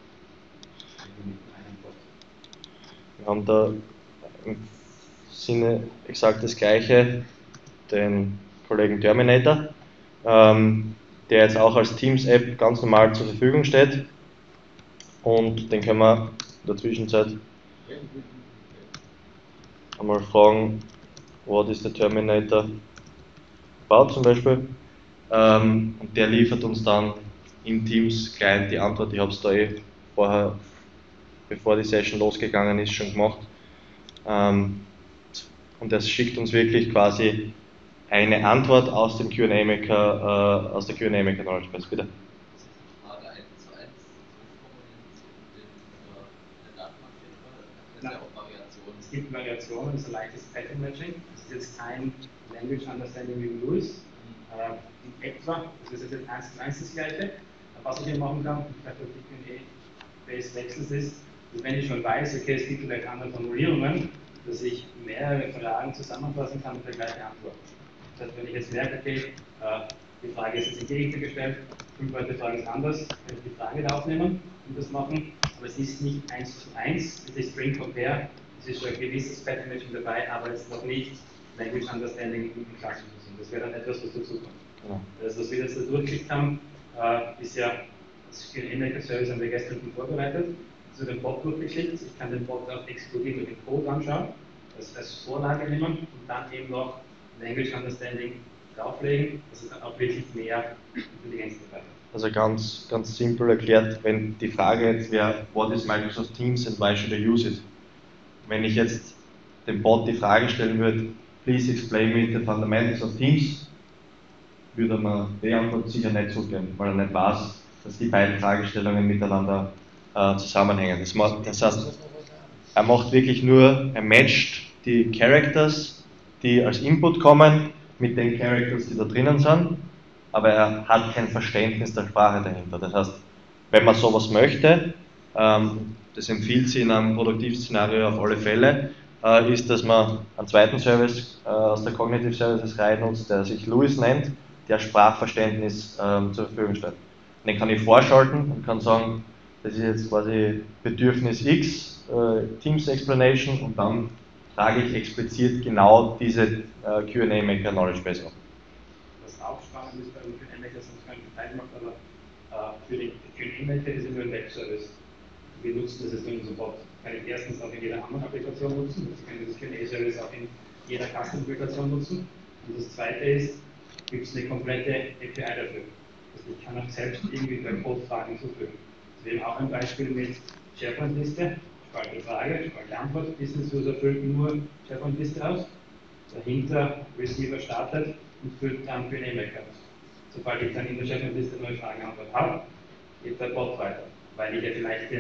Wir haben da im Sinne exakt das gleiche, den Kollegen Terminator, ähm, der jetzt auch als Teams-App ganz normal zur Verfügung steht. Und den können wir in der Zwischenzeit einmal fragen, what is the Terminator about zum Beispiel. Ähm, und der liefert uns dann im Teams-Client die Antwort. Ich habe es da eh vorher, bevor die Session losgegangen ist, schon gemacht. Ähm, und das schickt uns wirklich quasi eine Antwort aus dem Q and A Maker, äh, aus der Q and A Maker Knowledge Base. Bitte. Es gibt Variationen, das ist ein leichtes Pattern Matching. Das ist jetzt kein Language Understanding wie Lewis. Äh, in etwa, das ist jetzt eins zu eins das gleiche. Was ich hier machen kann, vielleicht durch die Q and A-Base wechseln ist, dass wenn ich schon weiß, okay, es gibt vielleicht andere Formulierungen, dass ich mehrere Fragen zusammenfassen kann mit der gleichen Antwort. Das heißt, wenn ich jetzt merke, okay, äh, die Frage ist jetzt in die Richtung gestellt, fünf Leute fragen es anders, kann ich die Frage da aufnehmen und das machen, aber es ist nicht eins zu eins, es ist String Compare, es ist schon ein gewisses Pattern Matching dabei, aber es ist noch nicht Language Understanding im klassischen Sinn. Das wäre dann etwas, was dazukommt. Ja. Das, was wir jetzt da durchgeschickt haben, äh, ist ja das Q and A Maker Service haben wir gestern schon vorbereitet, zu dem Bot durchgeschickt. Ich kann den Bot auch explodieren mit dem Code anschauen, das als Vorlage nehmen und dann eben noch Language Understanding drauflegen, dass es dann auch wirklich mehr Intelligenz dabei hat. Also ganz, ganz simpel erklärt, wenn die Frage jetzt wäre, what is Microsoft Teams and why should I use it? Wenn ich jetzt dem Bot die Frage stellen würde, please explain me the fundamentals of Teams, würde man die Antwort sicher nicht zugeben, weil er nicht weiß, dass die beiden Fragestellungen miteinander äh, zusammenhängen. Das, macht, das heißt, er macht wirklich nur, er matcht die Characters, die als Input kommen, mit den Characters, die da drinnen sind, aber er hat kein Verständnis der Sprache dahinter. Das heißt, wenn man sowas möchte, ähm, das empfiehlt sich in einem Produktivszenario auf alle Fälle, äh, ist, dass man einen zweiten Service äh, aus der Cognitive Services Reihe nutzt, der sich Lewis nennt, der Sprachverständnis ähm, zur Verfügung stellt. Und den kann ich vorschalten und kann sagen, das ist jetzt quasi Bedürfnis X, äh, Teams Explanation, und dann trage ich explizit genau diese äh, Q and A Maker Knowledge Base auf. Was auch spannend ist bei den Q and A Maker, sonst keinen Teil macht, aber äh, für den Q and A Maker ist es nur ein Web-Service. Wir nutzen das jetzt in unserem Bot. Kann ich erstens auch in jeder anderen Applikation nutzen, also kann ich das Q and A Service auch in jeder Custom-Applikation nutzen. Und das zweite ist, gibt es eine komplette A P I dafür. Also ich kann auch selbst irgendwie bei Code-Fragen hinzufügen. Wir haben auch ein Beispiel mit SharePoint-Liste, spalte Frage, spalte Antwort, Business User füllt nur SharePoint-Liste aus, dahinter Receiver startet und füllt dann Q and A Maker aus. Sobald ich dann in der SharePoint-Liste neue Fragen Antwort habe, geht der Bot weiter, weil ich ja vielleicht den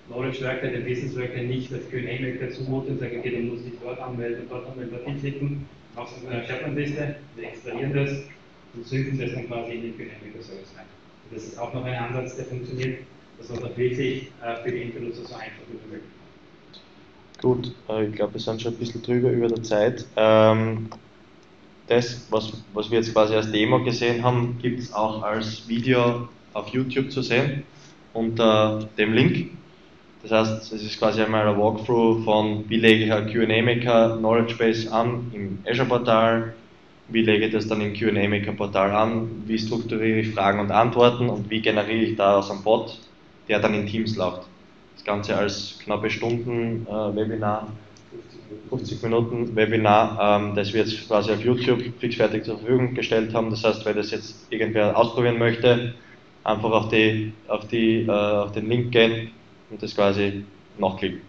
Knowledge Worker, den Business Worker nicht als Q and A-Maker zumuten und sagen, okay, dann muss ich dort anmelden, dort anmelden, dort hinklicken, auf so einer Sherman-Liste, wir extrahieren das und synken das dann quasi in den Q and A-Maker-Service rein. Und das ist auch noch ein Ansatz, der funktioniert, dass man auch wirklich äh, für die Endbenutzer so einfach wie möglich macht. Gut, äh, ich glaube, wir sind schon ein bisschen drüber über der Zeit. Ähm, das, was, was wir jetzt quasi als Demo gesehen haben, gibt es auch als Video auf YouTube zu sehen, unter dem Link. Das heißt, es ist quasi einmal ein Walkthrough von, wie lege ich ein Q and A-Maker Knowledge Base an im Azure-Portal, wie lege ich das dann im Q and A-Maker-Portal an, wie strukturiere ich Fragen und Antworten und wie generiere ich daraus einen Bot, der dann in Teams läuft. Das Ganze als knappe Stunden äh, Webinar, fünfzig Minuten Webinar, ähm, das wir jetzt quasi auf YouTube fixfertig zur Verfügung gestellt haben. Das heißt, wenn das jetzt irgendwer ausprobieren möchte, einfach auf, die, auf, die, äh, auf den Link gehen und das quasi nachklicken.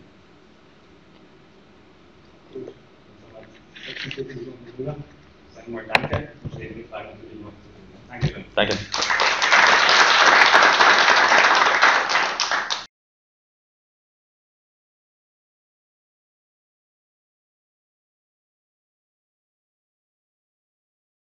Gut, sechsundvierzig Minuten drüber. Sagen wir mal danke und stellen die Fragen natürlich noch zu. Danke. Danke.